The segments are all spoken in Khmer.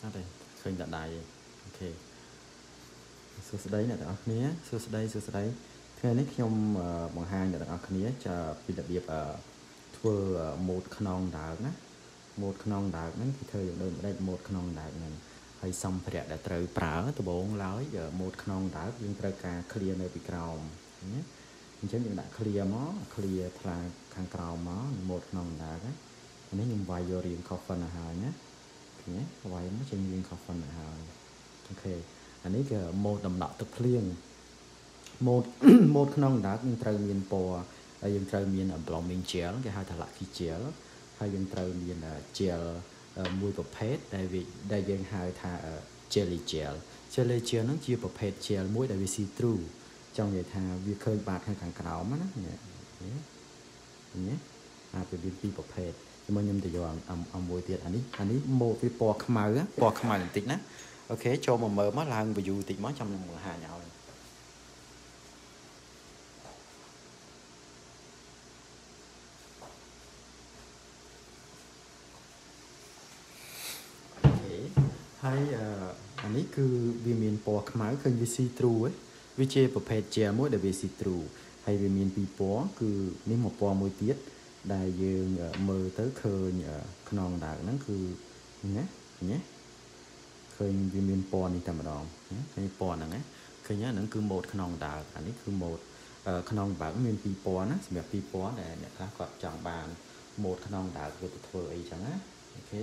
đây khơi đặt đài ok số đấy là đó nhé số đấy thế này nhom bằng hai là đó nhé cho bị đặc biệt thua một khăn đào á một khăn đào nó thì thời điểm đây một khăn đào này hay xong phải đã trời práo từ bốn lối giờ một khăn đào nhưng trời cả clear nơi bị cào nhé chứ những đã clear mó clear là khăn cào mó một khăn đào á nếu như vài giờ riêng khó phân là hài nhé nhé vài nó trên riêng khó phân là hài ok anh ấy cái một đầm đỏ tập liên một một khăn đá nhưng trời miền bò nhưng trời miền ở lòng miền chéo cái hai thằng lại khi chéo hay nhưng trời miền là chéo mùi bột phết đại vì đại dương hai thà jelly chéo nó chia bột phết chéo muối đại vì see through trong vậy thà việc khơi bạc hay càng cào mà nó nhé về biên pi bột phết nhưng mà nhầm từ giờ mùi tiệt anh ấy một cái bò khmai là tích nè ok cho mà mờ mắt là dù tích mắt trong mùa hạ nhậu hay anh ấy cứ vì miền bò khmai khơi vì see through ấy vì chơi bột phết chè muối để vì see through hay vì miền pi bò cứ nếu một bò mùi tiết đại dương mờ tới khơi non đạc nó cứ nhé khơi vì miền bò này tầm đó cái bò này khơi nhá nó cứ một non đạc anh ấy cứ một non bạc miền pi bò nóแบบpi bò này khác quạt chẳng bàn một non đạc rồi từ ấy chẳng á ok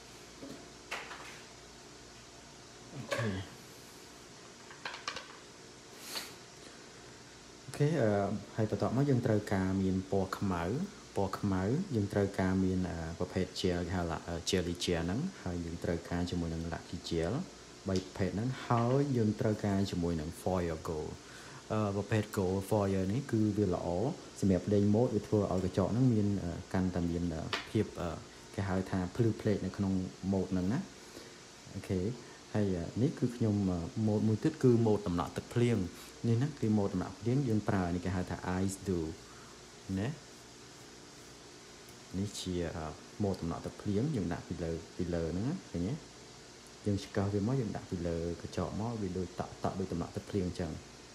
hayต่อมายังត្រូវការមានពណ៌ខ្មៅយើងត្រូវការមានប្រភេទ gel គេហៅថា jelly gel ហ្នឹងហើយយើងត្រូវការជាមួយនឹង lucky gel 3ប្រភេទហ្នឹងហើយយើងត្រូវការជាមួយនឹង foil gold ប្រភេទ gold foil នេះគឺវាល្អសម្រាប់លេងម៉ូតវាធ្វើឲ្យកញ្ចក់ហ្នឹងមានកាន់តែមានភាពគេហៅថាភ្លឺផ្លេកនៅក្នុងម៉ូតហ្នឹងណាអូខេហើយនេះគឺខ្ញុំម៉ូតមួយទៀតគឺម៉ូតដំណក់ទឹកភ្លៀងនេះណាគឺម៉ូតដំណក់ភ្លៀងយើងប្រើនេះគេហៅថា ice dew ណានេះជាម៉ូតដំណក់ទឹកភ្លៀងយើងដាក់ពីលើហ្នឹងឃើញទេយើងឆ្កឹះវាមកយើងដាក់ពីលើកញ្ចក់មកវាដូចតក់ដូចដំណក់ទឹកភ្លៀងអញ្ចឹង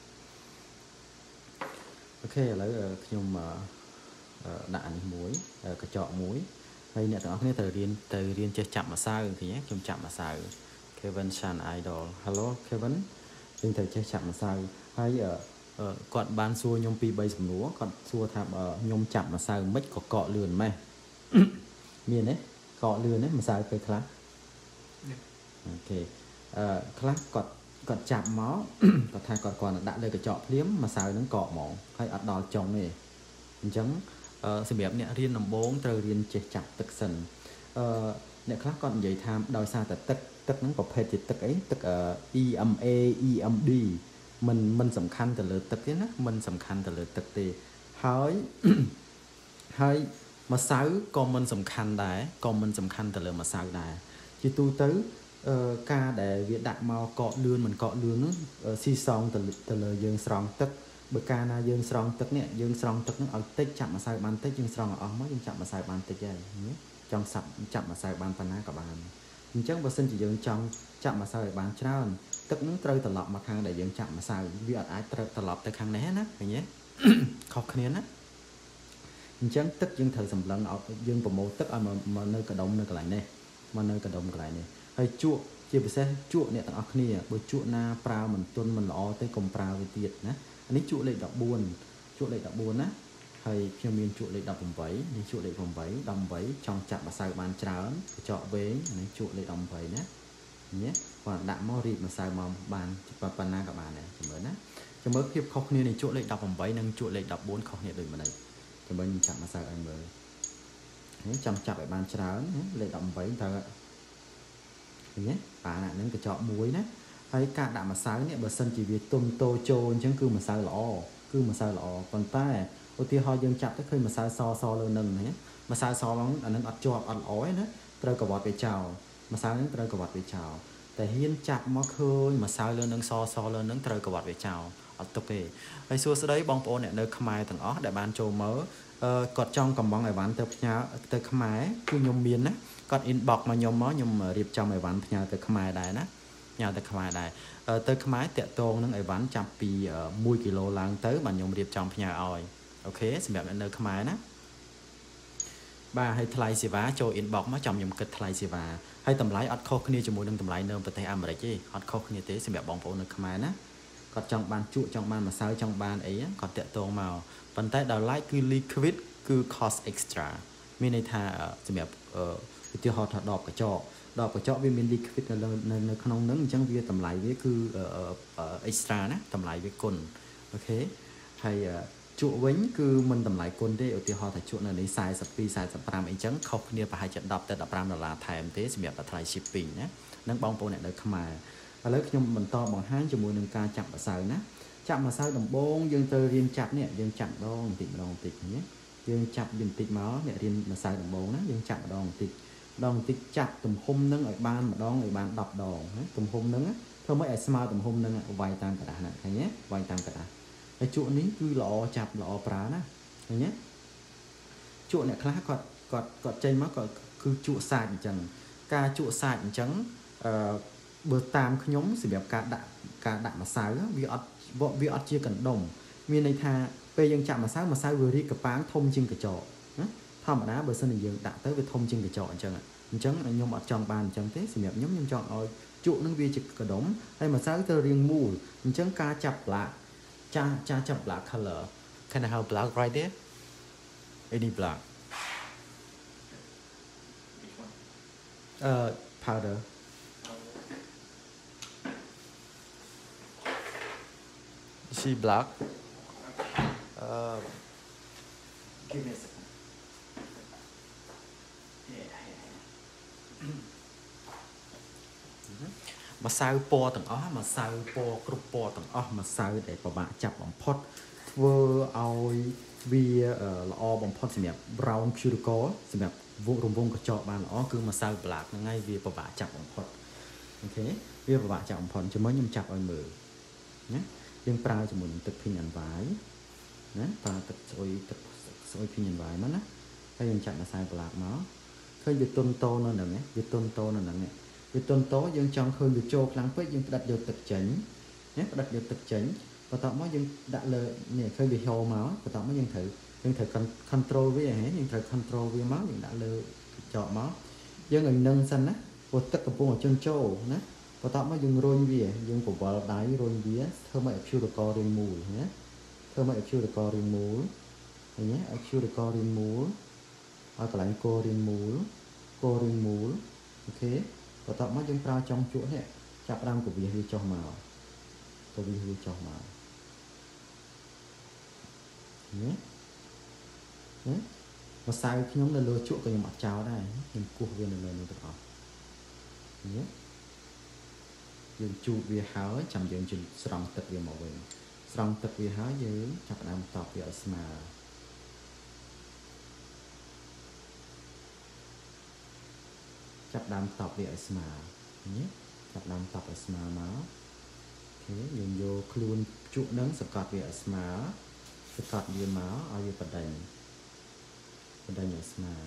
អូខេឥឡូវខ្ញុំដាក់នេះមួយកញ្ចក់មួយហើយអ្នកទាំងអស់គ្នាត្រូវរៀនចេះចាប់ម្សៅឃើញទេខ្ញុំចាប់ម្សៅKevin Chan Idol Hello Kevin យើងត្រូវចេះចាប់ម្សៅហើយគាត់បានសួរខ្ញុំ2 3សំណួរគាត់សួរថាខ្ញុំចាប់ម្សៅមិនក៏កកលឿនម៉េះមានទេកកលឿនទេម្សៅពេលខ្លះអូខេខ្លះគាត់ចាប់មកគាត់ថាគាត់ដាក់លើកញ្ចក់ភ្លាមម្សៅហ្នឹងកកហ្មងហើយអត់ដល់ចុងទេអញ្ចឹងសម្រាប់អ្នករៀនដំបូងត្រូវរៀនចេះចាប់ទឹកសិនអ្នកខ្លះគាត់និយាយថាដោយសារតែទឹកហ្នឹងប្រភេទជាទឹកអីទឹក EMA EMD មិនសំខាន់ទៅលើទឹកទេណាមិនសំខាន់ទៅលើទឹកទេហើយម្សៅក៏មិនសំខាន់ដែរក៏មិនសំខាន់ទៅលើម្សៅដែរជាទូទៅការដែលវាដាក់មកកកលឿនមិនកកលឿននោះស៊ីសងទៅលើយើងស្រង់ទឹកបើកាលណាយើងស្រង់ទឹកនេះយើងស្រង់ទឹកនឹងឲ្យតិចចាប់ម្សៅបានតិចយើងស្រង់ឲ្យអស់មកយើងចាប់ម្សៅបានតិចហើយចង់ចាប់ម្សៅបានប៉ុណ្ណាក៏បានអញ្ចឹងបើសិនជាយើងចង់ចាប់ម្សៅឲ្យបានច្រើនទឹកនឹងត្រូវត្រឡប់មកខាងដែលយើងចាប់ម្សៅវាអត់អាចត្រូវត្រឡប់ទៅខាងនេះណាឃើញទេខុសគ្នាណាអញ្ចឹងទឹកយើងត្រូវសម្លឹងឲ្យយើងប្រមូលទឹកឲ្យមកនៅកដុំនៅកន្លែងនេះហើយជក់ជាពិសេសជក់អ្នកទាំងអស់គ្នាបើជក់ណាប្រើមិនទន់មិនល្អទេកុំប្រើវាទៀតណាអានេះជក់លេខ14ណាហើយខ្ញុំមានជក់លេខ18នេះជក់លេខ18ចង់ចាប់ម្សៅបានច្រើនកញ្ចក់វែងនេះជក់លេខ18ណាញ៉េគាត់ដាក់មករីកម្សៅមកបានប៉ុណ្ណាក៏បានដែរចាំមើលណាចាំមើលភាពខុសគ្នានៃជក់លេខ18និងជក់លេខ14ខុសគ្នាដូចម្ដេចចាំមើលខ្ញុំចាប់ម្សៅឲ្យមើលនេះចង់ចាប់ឲ្យបានច្រើនលេខ18តើឃើញទេបានអាហ្នឹងកញ្ចក់មួយណាហើយការដាក់ម្សៅនេះបើសិនជាវាទុំតូចូលអញ្ចឹងគឺម្សៅល្អប៉ុន្តែឧទាហរណ៍យើងចាប់ទៅឃើញម្សៅសលើនឹងណាម្សៅសហ្នឹងអានឹងអត់ជាប់អត់ល្អទេណាត្រូវកវ៉ាត់វាចោលម្សៅហ្នឹងត្រូវកវ៉ាត់វាចោលតែហ៊ានចាប់មកឃើញម្សៅលើនឹងសលើនឹងត្រូវកវ៉ាត់វាចោលអត់ទុកទេហើយសួស្ដីបងប្អូនអ្នកនៅខ្មែរទាំងអស់ដែលបានចូលមើលគាត់ចង់កំងអីវ៉ាន់ទៅផ្ញើទៅខ្មែរគឺខ្ញុំមានណាគាត់ inbox មកខ្ញុំមកខ្ញុំរៀបចំអីវ៉ាន់ផ្ញើទៅខ្មែរដែរណាផ្ញើទៅខ្មែរដែរទៅខ្មែរតាក់ទងនឹងអីវ៉ាន់ចាប់ពី1គីឡូឡើងទៅបាទខ្ញុំរៀបចំផ្ញើឲ្យអូខេសម្រាប់អ្នកនៅខ្មែរណាបាទហើយថ្លៃសេវាចូល inbox មកចាំខ្ញុំគិតថ្លៃសេវាហើយតម្លៃអត់ខុសគ្នាជាមួយនឹងតម្លៃនៅប្រទេសអាមេរិកទេអត់ខុសគ្នាទេសម្រាប់បងប្អូននៅខ្មែរណាគាត់ចង់បានជក់ចង់បានម្សៅចង់បានអីគាត់តាក់ទងមកប៉ុន្តែដល់ឡែកគឺ liquid គឺ cost extra មានន័យថាសម្រាប់ឧទាហរណ៍ថាដបកញ្ចក់វាមាន liquid នៅក្នុងហ្នឹងអញ្ចឹងវាតម្លៃវាគឺ extra ណាតម្លៃវាគុណអូខេហើយជក់វិញគឺមិនតម្លៃគុណទេឧទាហរណ៍ថាជក់នៅនេះ42 45អីចឹងខុសគ្នាប្រហែលជា10ទៅ$15ថែមទេសម្រាប់ថ្លៃ shipping ណានឹងបងប្អូនអ្នកនៅខ្មែរឥឡូវខ្ញុំបន្តបង្ហាញជាមួយនឹងការចាប់ម្សៅណាចាប់ម្សៅដំបូងយើងទៅរៀនចាប់នេះយើងចាប់ម្ដងបន្តិណាយើងចាប់បន្តិចមកអ្នករៀនម្សៅដំបូងណាយើងចាប់ម្ដងបន្តិចចាប់ទំហំនឹងឲ្យបានម្ដងឲ្យបាន10ដងណាទំហំនឹងធ្វើម៉េចឲ្យស្មើទំហំនឹងវាយតាមกระดาษណាឃើញទេវាយតាមกระดาษហើយជក់នេះគឺល្អចាប់ល្អប្រើណាឃើញទេជក់អ្នកខ្លះគាត់ចេញមកគាត់គឺជក់សាច់អញ្ចឹងការជក់សាច់អញ្ចឹងបើតាមខ្ញុំសម្រាប់ការដាក់ម្សៅវាអត់ជាកណ្ដុំមានន័យថាពេលយើងចាក់ម្សៅវារីកកប៉ាងធំជាងកញ្ចក់ណាធម្មតាបើសិនជាយើងដាក់ទៅវាធំជាងកញ្ចក់អញ្ចឹងខ្ញុំអត់ចង់បានអញ្ចឹងទេសម្រាប់ខ្ញុំចង់ឲ្យជក់នឹងវាជាកណ្ដុំហើយម្សៅទៅរាងមូលអញ្ចឹងការចាប់ប្លាកចាប់ black color can I have black right there any black powder see black give me a secondម្សៅពណ៌ទាំងអស់ម្សៅពណ៌គ្រប់ពណ៌ទាំងអស់ម្សៅដែលពិបាកចាប់បំផុតធ្វើឲ្យវាល្អបំផុតសម្រាប់ brown cuticle សម្រាប់រង្វង់កញ្ចក់បានល្អគឺម្សៅ black ហ្នឹងហើយវាពិបាកចាប់បំផុតអូខេវាពិបាកចាប់បំផុតជាមួយខ្ញុំចាប់ឲ្យមើលណាយើងប្រើជាមួយនឹងទឹក Pink and White ណាប្រើទឹកស្អុយPink and White មកណាហើយយើងចាក់ម្សៅ black មកឃើញវាទន់តូននៅហ្នឹងវាទន់តូននៅហ្នឹងវាទន់តយើងចង់ឃើញវាចូលខ្លាំងពេកយើងផ្ដិតយកទឹកចេញណាផ្ដិតយកទឹកចេញបន្ទាប់មកយើងដាក់លើនេះឃើញវាហូរមកបន្ទាប់មកយើងត្រូវ control វាហ៎យើងត្រូវ control វាមកយើងដាក់លើកញ្ចក់មកយើងឲ្យនឹងសិនណាព្រោះទឹកកំពុងជន់ចូលណាបន្ទាប់មកយើងរុញវាយើងបវល់ដៃរុញវាធ្វើមកឲ្យ cuticle រាងមូលណាធ្វើមកឲ្យ cuticle រាងមូលឃើញទេឲ្យ cuticle រាងមូលឲ្យកន្លែងករាងមូលអូខេបន្ទាប់មកយើងប្រើចុងជក់នេះចាប់ដើមកវាចុះមកណាម្សៅខ្ញុំនៅលើជក់ក៏ខ្ញុំអត់ចោលដែរខ្ញុំគោះវានៅលើនោះទាំងអស់នេះយើងជូតវាហើយចាំយើងស្រង់ទឹកវាមកវិញស្រង់ទឹកវាហើយយើងចាប់ដើមតបវាឲ្យស្មើចាប់ដើមតបវាឲ្យស្មើនេះចាប់ដើមតបឲ្យស្មើមកអូខេយើងយកខ្លួនជក់នឹងសកត់វាឲ្យស្មើសកត់វាមកឲ្យវាបដិញឲ្យស្មើ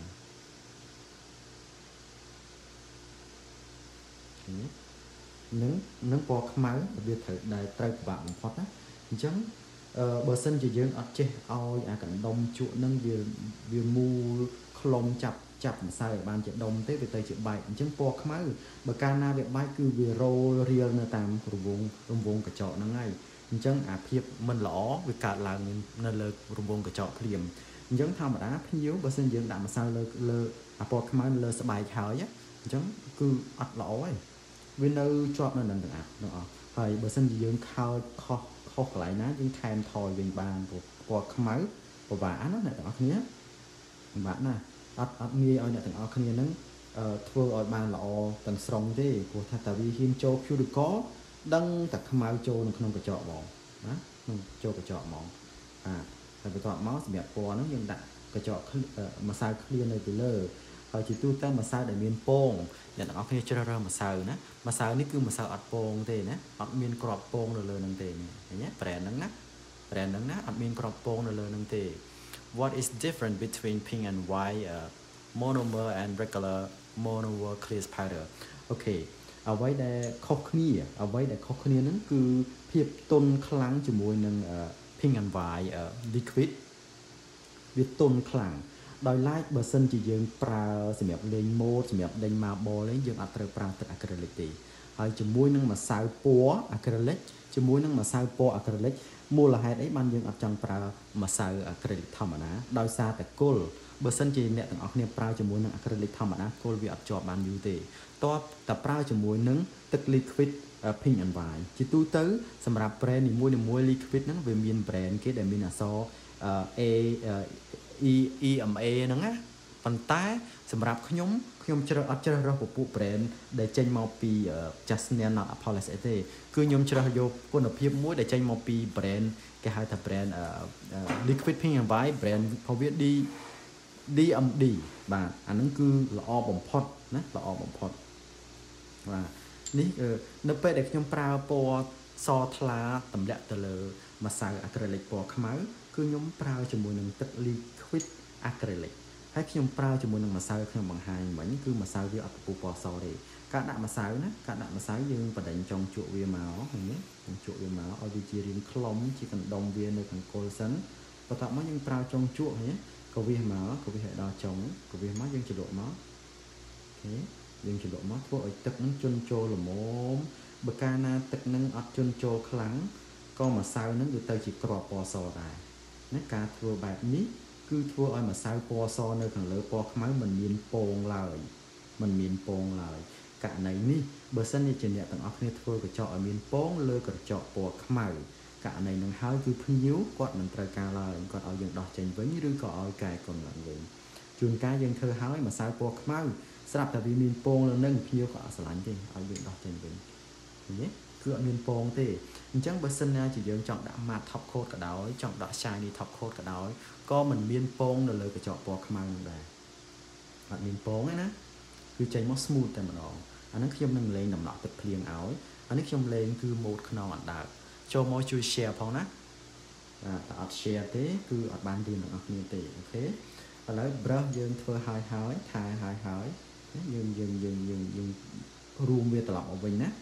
នឹងពណ៌ខ្មៅវាត្រូវពិបាកបំផុតណាអញ្ចឹងបើសិនជាយើងអត់ចេះឲ្យអាកណ្ដុំជក់នឹងវាមូលខ្លុំចាប់ម្សៅឲ្យបានជាដុំទេវាទៅជាបែកអញ្ចឹងពណ៌ខ្មៅបើកាលណាវាបែកគឺវារោលរៀលនៅតាមរង្វង់កញ្ចក់ហ្នឹងហើយអញ្ចឹងអាភាពមិនល្អវាកើតឡើងនៅលើរង្វង់កញ្ចក់ភ្លាមអញ្ចឹងធម្មតាភ្ញៀវបើសិនយើងដាក់ម្សៅលើអាពណ៌ខ្មៅលើស្បែកហើយអញ្ចឹងគឺអត់ល្អទេវានៅជាប់នៅនឹងទាំងអស់ហើយបើសិនជាយើងខោចខុសកន្លែងណាយើងថែមថយវិញបានពណ៌ខ្មៅពិបាកណាអ្នកទាំងអស់គ្នាពិបាកណាអត់ងាយឲ្យអ្នកទាំងអស់គ្នាហ្នឹងធ្វើឲ្យបានល្អទាំងស្រុងទេព្រោះថាតាវាហ៊ានចូល cuticle ដឹងតែខ្មៅចូលនៅក្នុងកញ្ចក់ហ្មងណាក្នុងចូលកញ្ចក់ហ្មងហើយបន្ទាប់មកសម្រាប់ពណ៌ហ្នឹងយើងដាក់កញ្ចក់ម្សៅឃ្លានៅពីលើហើយជាទូទៅម្សៅដែលមានពងអ្នកទាំងអស់គ្នាជ្រើសរើសម្សៅណាម្សៅនេះគឺម្សៅអត់ពងទេណាអត់មានក្របពងនៅលើនឹងទេឃើញទេ brand ហ្នឹងណាអត់មានក្របពងនៅលើនឹងទេ What is different between pink and white monomer and regular monomer clear powder អូខេអ្វីដែលខុសគ្នាហ្នឹងគឺភាពទន់ខ្លាំងជាមួយនឹង pink and white liquid វាទន់ខ្លាំងដោយឡែកបើសិនជាយើងប្រើសម្រាប់លេងម៉ូដសម្រាប់លេង marble នេះយើងអត់ត្រូវប្រើទឹក acrylic ទេហើយជាមួយនឹងម្សៅពណ៌ acrylic ជាមួយនឹងម្សៅពណ៌ acrylic មូលហេតុអីបានយើងអត់ចង់ប្រើម្សៅ acrylic ធម្មតាដោយសារតែគុលបើសិនជាអ្នកទាំងអស់គ្នាប្រើជាមួយនឹង acrylic ធម្មតាគុលវាអត់ជាប់បានយូរទេតបតែប្រើជាមួយនឹងទឹក liquid pink and white ជាទូទៅសម្រាប់ brand នីមួយៗ liquid ហ្នឹងវាមាន brand គេដែលមានអក្សរ A EMA ហ្នឹងណាប៉ុន្តែសម្រាប់ខ្ញុំអត់ជ្រើសរើសពពួក brand ដែលចេញមកពី Justinian not Apollos អីទេគឺខ្ញុំជ្រើសយកគុណភាពមួយដែលចេញមកពី brand គេហៅថា brand liquid pink and white brand របស់វា DMD បាទអាហ្នឹងគឺល្អបំផុតណាល្អបំផុតបាទនេះនៅពេលដែលខ្ញុំប្រើពណ៌សថ្លាតម្លាក់ទៅលើម្សៅ acrylic ពណ៌ខ្មៅគឺខ្ញុំប្រើជាមួយនឹងទឹក liquid acrylic ហើយខ្ញុំប្រើជាមួយនឹងម្សៅខ្ញុំបង្ហាញមិញគឺម្សៅវាអត់ពណ៌សទេការដាក់ម្សៅណាការដាក់ម្សៅយើងបដិញ្ញចង់ជក់វាមកឃើញទេចង់ជក់វាមកឲ្យវាជារាងខ្លុំជាកណ្ដុំវានៅខាងគល់សិនបន្ទាប់មកយើងប្រើចុងជក់ឃើញទេក៏វាមកក៏វាឲ្យដល់ចុងក៏វាមកយើងជ្រលក់មកអូខេយើងជ្រលក់មកធ្វើឲ្យទឹកនឹងជន់ចូលល្មមបើកាលណាទឹកនឹងអត់ជន់ចូលខ្លាំងក៏ម្សៅនឹងវាទៅជាគ្រាប់ពណ៌សដែរណាការធ្វើបែបនេះគឺធ្វើឲ្យម្សៅពណ៌សនៅខាងលើពណ៌ខ្មៅមិនមានពងឡើយករណីនេះបើសិនជាអ្នកទាំងអស់គ្នាធ្វើកញ្ចក់ឲ្យមានពងលើកញ្ចក់ពណ៌ខ្មៅករណីនឹងហើយគឺភ្ញៀវគាត់មិនត្រូវការឡើយគាត់ឲ្យយើងដោះចេញវិញឬក៏ឲ្យកែកុនឡើងវិញជួនកាលយើងធ្វើឲ្យម្សៅពណ៌ខ្មៅស្រាប់តែវាមានពងលើនឹងភ្ញៀវក៏អត់ស្រឡាញ់ទេឲ្យយើងដោះចេញវិញឃើញទេគឺអត់មានពងទេអញ្ចឹងបើសិនណាជាយើងចង់ដាក់ matte top coat ក៏ដោយចង់ដាក់ shiny top coat ក៏ដោយក៏មិនមានពងនៅលើកញ្ចក់ពណ៌ខ្មៅនោះដែរអត់មានពងទេណាគឺចេញមក smooth តែម្ដងអាហ្នឹងខ្ញុំនឹងលេងដំណក់ទឹកភ្លៀងឲ្យអានេះខ្ញុំលេងគឺ mode ខ្នងអណ្ដើកចូលមកជួយ share ផងណាតែអត់ share ទេគឺអត់បានរៀនទាំងអស់គ្នាទេអូខេឥឡូវ brush យើងធ្វើហើយថែហើយយើងរួមវាត្រឡប់មកវិញណា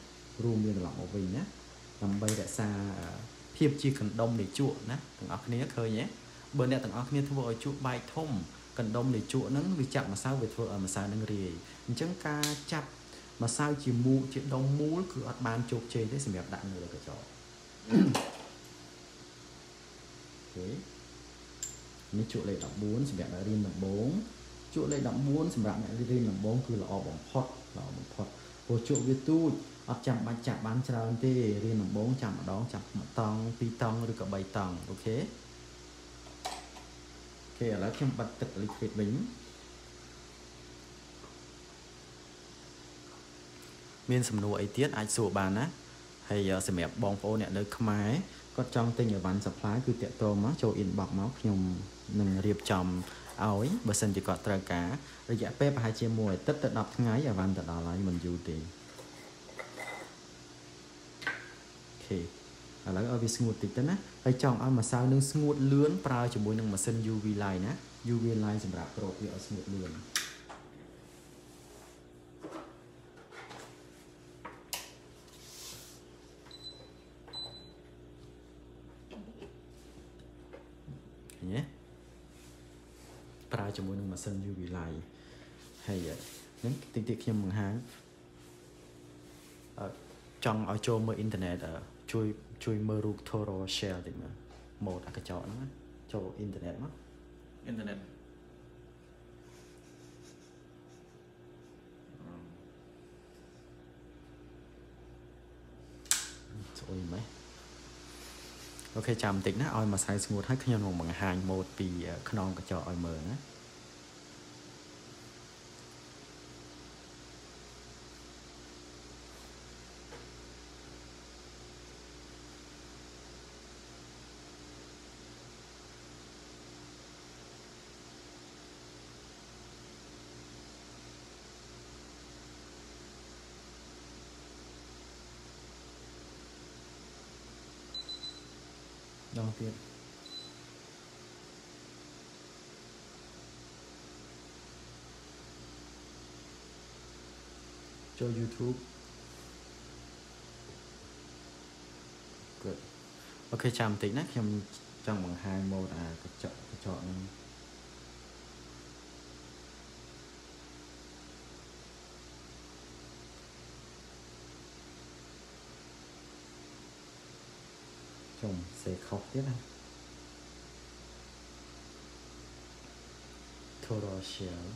ដើម្បីរក្សាភាពជាកណ្ដុំនៃជក់ណាទាំងអស់គ្នាឃើញទេបើអ្នកទាំងអស់គ្នាធ្វើឲ្យជក់បែកធំកណ្ដុំនៃជក់ហ្នឹងវាចាប់ម្សៅវាធ្វើឲ្យម្សៅហ្នឹងរាយអញ្ចឹងការចាប់ម្សៅជាដុំមូលគឺអត់បានជោគជ័យទេសម្រាប់ដាក់នៅលើកញ្ចក់អូខេនេះជក់លេខ14សម្រាប់អ្នករៀនដំបូងជក់លេខ14សម្រាប់អ្នករៀនដំបូងគឺល្អបំផុតព្រោះជក់វាទូចអត់ចាំបាច់ចាក់បានច្រើនទេរៀនដំបូងចាំម្ដងចាប់1តង់2តង់ឬក៏3តង់អូខេឥឡូវខ្ញុំបិទទឹក liquid វិញមានសំណួរអីទៀតអាចសួរបានណាហើយសម្រាប់បងប្អូនអ្នកនៅខ្មែរគាត់ចង់ទិញអីវ៉ាន់ supply គឺតាក់ទងមកចូល inbox មកខ្ញុំនឹងរៀបចំឲ្យបើសិនជាគាត់ត្រូវការរយៈពេលប្រហែលជា1អាទិត្យទៅ10ថ្ងៃអីវ៉ាន់ទៅដល់ហើយមិនយូរទេអូខេឥឡូវឲ្យវាស្ងួតតិចទៅណាហើយចង់ឲ្យម្សៅនឹងស្ងួតលឿនប្រើជាមួយនឹងម៉ាស៊ីន UV light ណា UV light សម្រាប់ប្រូបវាឲ្យស្ងួតលឿនញ៉េប្រើជាមួយនឹងម៉ាស៊ីន UV light ហើយហ្នឹងតិចខ្ញុំបង្ហាញចង់ឲ្យចូលមើលអ៊ីនធឺណិតជួយមើលរូប Toro Shell តិចមើលម៉ូដអាកញ្ចក់ហ្នឹងចូលអ៊ីនធឺណិតមកអ៊ីនធឺណិតស្អុយម៉េចអូខេចាំបន្តិចណាឲ្យម្សៅស្ងួតហើយខ្ញុំនឹងបង្ហាញម៉ូដពីខ្នងកញ្ចក់ឲ្យមើលណា đong tiết cho YouTube good ok chạm tí nè em trong bằng 2 mode cái chọn chồng sẽ khóc tiếp này total share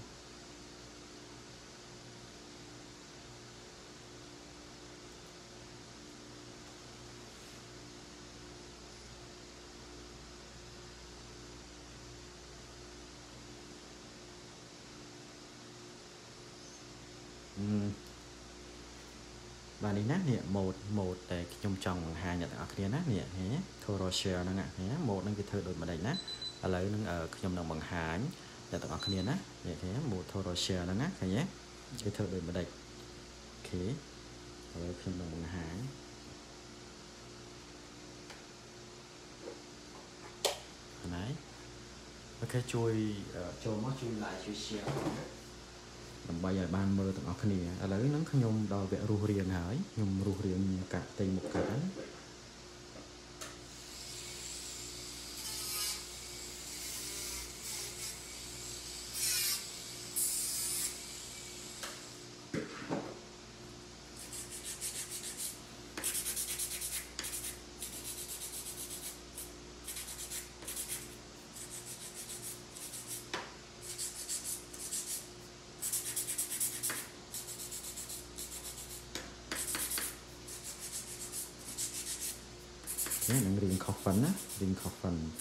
và đi nát nè một để trong trong hai nhận ở kia nát nè hé total share nó ngạ hé một năng cái thơ đôi mà đây nát ở lấy năng ở trong đồng bằng hai nhận ở kia nát để thế một total share nó ngạ nhé cái thơ đôi mà đây ok ở trong đồng bằng hai đấy ok chui mót chui lại chui share làm bây giờ ban mơ tụi nó này ở lấy nó không nhung đòi vẽ ru riêng hỏi nhung ru riêng cả tên một cái nó riêng khó phấn á riêng khó phần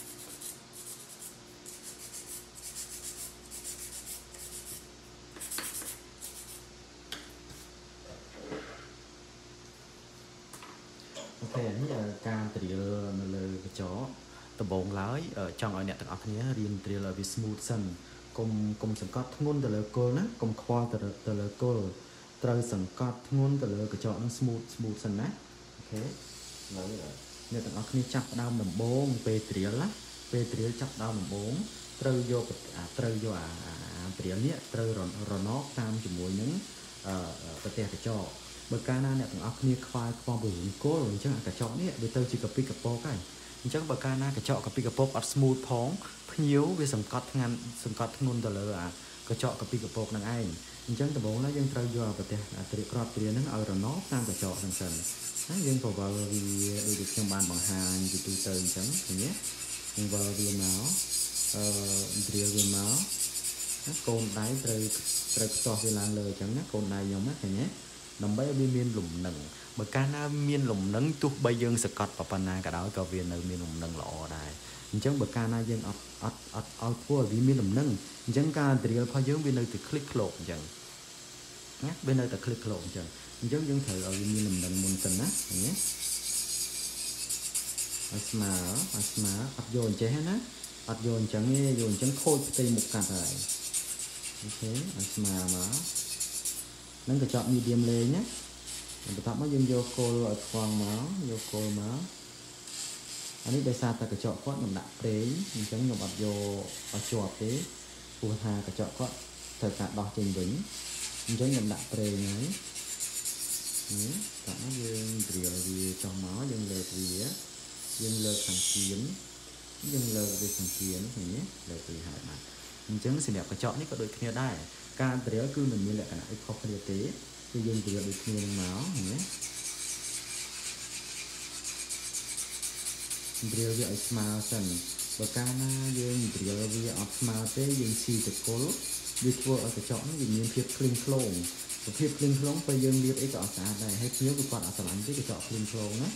ok bây giờ cam từ lời cái chó tờ bồn lái ở trong ở nẹt tầng ọc nhé riêng từ lời vì smooth sân cùng sẵn có ngôn từ lời cô á cùng khoa từ lời cô từ sẵn có ngôn từ lời cái chó nó smooth sân á ok nói nẹt tầng ọc nhé chặt đau nằm bông về triệt chặt đau nằm bông từ vô triệt nhé từ rồi nó tam chỉ mùi những cái cái chó bởi ca na nè tụi óc nia khoai khoang bự cố rồi chứ cả chọn nè bây giờ chỉ copy cặp po cái chứ bởi ca na cả chọn copy cặp po ở smooth phóng nhiều về sừng cọt ngôn từ lờ cả chọn copy cặp po năng ai chứ tụi bố nó dân trâu vô và từ crop từ nó ở rồi nó tam cả chọn năng sần dân vào vì được trong bàn bằng hàng thì từ từ chẳng thì nhé vào vì máu vì máu côn đáy từ to về lan lời chẳng nhé côn này giống mắt nhé nằm bay miên lùm nừng bởi ca na miên lùm nừng tu bây giờ sẽ cọt vào phần nào cả đó có viên nơi miên lùm nừng lọ này chẳng bởi ca na dân ở thua vì miên lùm nừng chẳng ca từ phá dưỡng bên nơi từ click lộn chẳng nhé bên nơi từ click lộn chẳng chẳng dân thử ở miên lùm nừng môn tình á nhé asma ập dồn chế hết á ập dồn chẳng nghe dồn chẳng khôi tây một cặp này ok asma mà nâng cái chọn medium lên nhé mình tập mới dùng vô cô ở khoang máu anh ấy đây xa ta cái chọn quát mình đặt đấy mình chẳng dùng ập vô ở chuột thế phù hà cái chọn quát thời cả đo trình vĩnh mình chẳng dùng đặt đấy này tập nó dương rìa vì trong máu dương lợt vì á dương lợt thằng kiến dương lợt về thằng kiến thì nhé lợt vì hại mà mình chẳng xin đẹp cái chọn nhất có đôi kia đây ca từ đó cứ mình như lại cái này khó khăn tế thì dùng từ được nhiều máu nhé điều về smart sân và ca na dùng điều về smart tế dùng xì từ cố đi qua ở cái chọn vì nhiên phiệt clean clone và phiệt clean clone phải dùng liệt ấy ở xã này hay nhớ cái quạt ở xã lạnh cái chọn clean clone á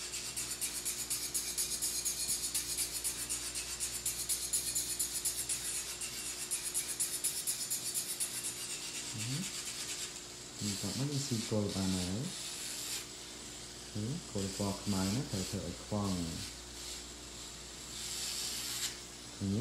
mình chọn nó đi xì cột vào này cột qua máy nó thở khoang nhé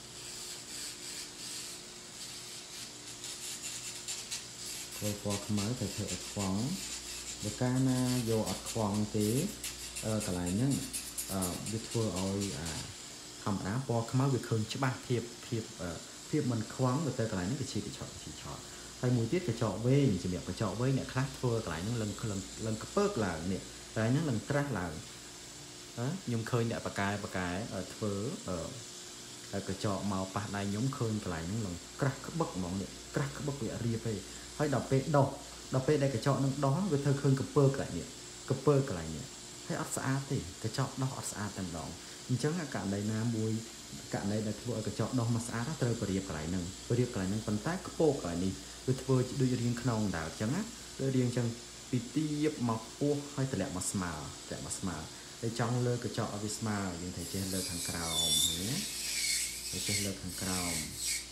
cột qua máy thở khoang và ca na vô ở khoang tí cả lại nhá វាធ្វើឲ្យធម្មតាពណ៌ខ្មៅវាឃើញច្បាស់ភាពមិនខ្វង់ទៅកន្លែងនេះវាជាកញ្ចក់ហើយមួយទៀតកញ្ចក់វែងសម្រាប់កញ្ចក់វែងអ្នកខ្លះធ្វើកន្លែងហ្នឹងឡើងកពើកឡើងនេះកន្លែងហ្នឹងឡើងក្រាស់ឡើងខ្ញុំឃើញអ្នកបកែធ្វើកញ្ចក់មកប៉ះដៃខ្ញុំឃើញកន្លែងហ្នឹងឡើងក្រាស់ក្បឹកហ្មងនេះក្រាស់ក្បឹកវារៀបឯងហើយដល់ពេលដែលកញ្ចក់នឹងដោះវាធ្វើឃើញកពើកន្លែងនេះហើយអត់ស្អាតទេកញ្ចក់ដោះអត់ស្អាតតែម្ដងអញ្ចឹងករណីណាមួយករណីដែលធ្វើឲ្យកញ្ចក់ដោះមកស្អាតត្រូវបរៀបកន្លែងហ្នឹងប៉ុន្តែខ្ពស់កន្លែងនេះវាធ្វើដូចរៀងខ្នងដៅអញ្ចឹងណាដូចរៀងអញ្ចឹងពីទាបមកពោះហើយតម្លាក់មកស្មើហើយចង់លើកញ្ចក់ឲ្យវាស្មើយើងត្រូវចេះលើខាងក្រោមណាចេះលើខាងក្រោម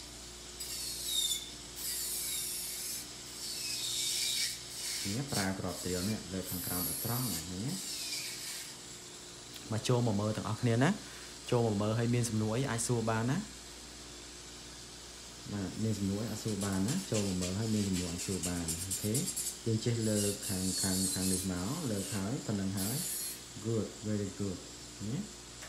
នេះប្រើក្របត្រៀលនេះលើខាងក្រោមទៅត្រង់នេះមកចូលមកមើលទាំងអស់គ្នាណាចូលមកមើលឲ្យមានសំណួរអីអាចសួរបានណាមានសំណួរអាចសួរបានណាចូលមកមើលឲ្យមានសំណួរអាចសួរបានអូខេយើងចេះលើខាងនេះមកលើហើយប៉ុណ្ណឹងហើយ good very good នេះ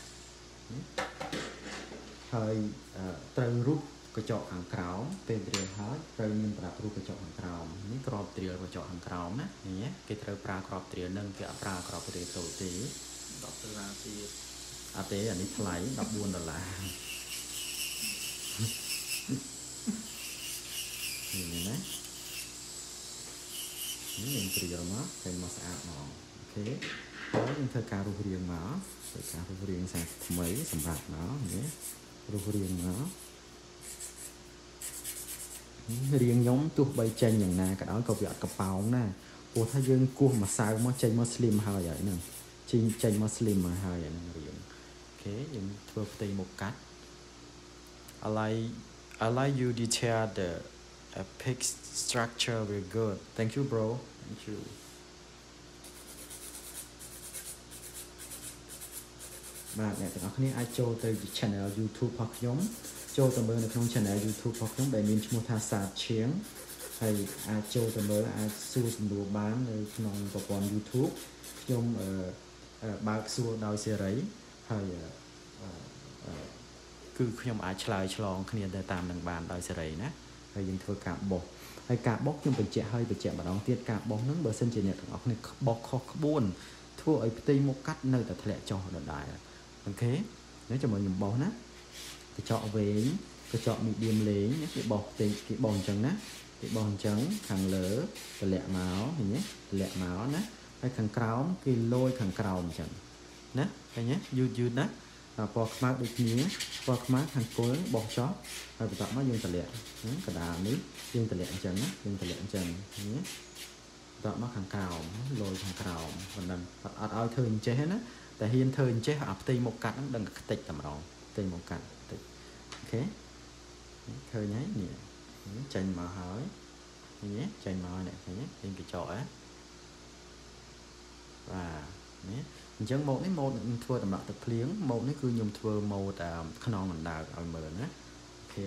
ហើយត្រូវរូបកញ្ចក់ខាងក្រោមពេលត្រៀមហើយត្រូវមានប្រាប់រូបកញ្ចក់ខាងក្រោមនេះក្របត្រៀលកញ្ចក់ខាងក្រោមណានេះគេត្រូវប្រើក្របត្រៀលនឹងគេអត់ប្រើក្របត្រៀលតូចទេ$10ទៀតអត់ទេអានេះថ្លៃ$14នេះណានេះយើងត្រៀមមកតែមកស្អាតមកអូខេហើយយើងធ្វើការរុះរាងមកធ្វើការរុះរាងសាថ្មីសម្រាប់មកនេះរុះរាងមករៀងខ្ញុំទោះបីចេញយ៉ាងណាក៏ដោយក៏វាអត់កប៉ោងណាព្រោះថាយើងគោះម្សៅមកចេញមក slim ហើយហ្នឹងចេញមក slim មកហើយហ្នឹងរៀងអូខេយើងធ្វើផ្ទៃមុខកាត់ I like you detail the epic structure very good thank you bro thank you បាទអ្នកទាំងអស់គ្នាអាចចូលទៅ channel YouTube របស់ខ្ញុំចូលទៅមើលនៅក្នុង channel YouTube របស់ខ្ញុំដែលមានឈ្មោះថាសាទឈៀងហើយអាចចូលទៅមើលអាចសួរសំណួរបាននៅក្នុងប្រព័ន្ធ YouTube ខ្ញុំបើកសួរដោយសេរីហើយគឺខ្ញុំអាចឆ្លើយឆ្លងគ្នាទៅតាមនឹងបានដោយសេរីណាហើយយើងធ្វើការបោះហើយការបោះខ្ញុំបញ្ជាក់ម្ដងទៀតការបោះហ្នឹងបើសិនជាអ្នកទាំងអស់គ្នាបោះខុសក្បួនធ្វើឲ្យផ្ទៃមុខកាត់នៅតែធ្លាក់ចុះដដែលអូខេនេះចាំមើលខ្ញុំបោះណាកញ្ចក់វែងកញ្ចក់ medium លេងគេបោះផ្ទៃគេបោះអញ្ចឹងណាគេបោះអញ្ចឹងខាងលើតម្លាក់មកនេះតម្លាក់មកណាហើយខាងក្រោមគេលយខាងក្រោមអញ្ចឹងណាឃើញទេយឺតណាពណ៌ខ្មៅដូចគ្នាពណ៌ខ្មៅខាងគល់បោះចោលហើយបន្ទាប់មកយើងតម្លាក់កណ្ដាលនេះយើងតម្លាក់អញ្ចឹងណាយើងតម្លាក់អញ្ចឹងនេះបន្ទាប់មកខាងក្រោមលយខាងក្រោមមិនដឹងអត់ឲ្យធ្វើអញ្ចេះណាតែហ៊ានធ្វើអញ្ចេះអាផ្ទៃមុខកាត់ហ្នឹងដឹងខ្ទេចតែម្ដងផ្ទៃមុខកាត់តិចអូខេឃើញហើយនេះចេញមកហើយនេះចេញមកនេះឃើញទេចេញកញ្ចក់ហ៎បាទនេះអញ្ចឹងម៉ូដនេះម៉ូដធ្វើតម្លាក់ទឹកភ្លៀងម៉ូដនេះគឺខ្ញុំធ្វើម៉ូដខ្នងអណ្ដើកឲ្យមើលណាអូខេ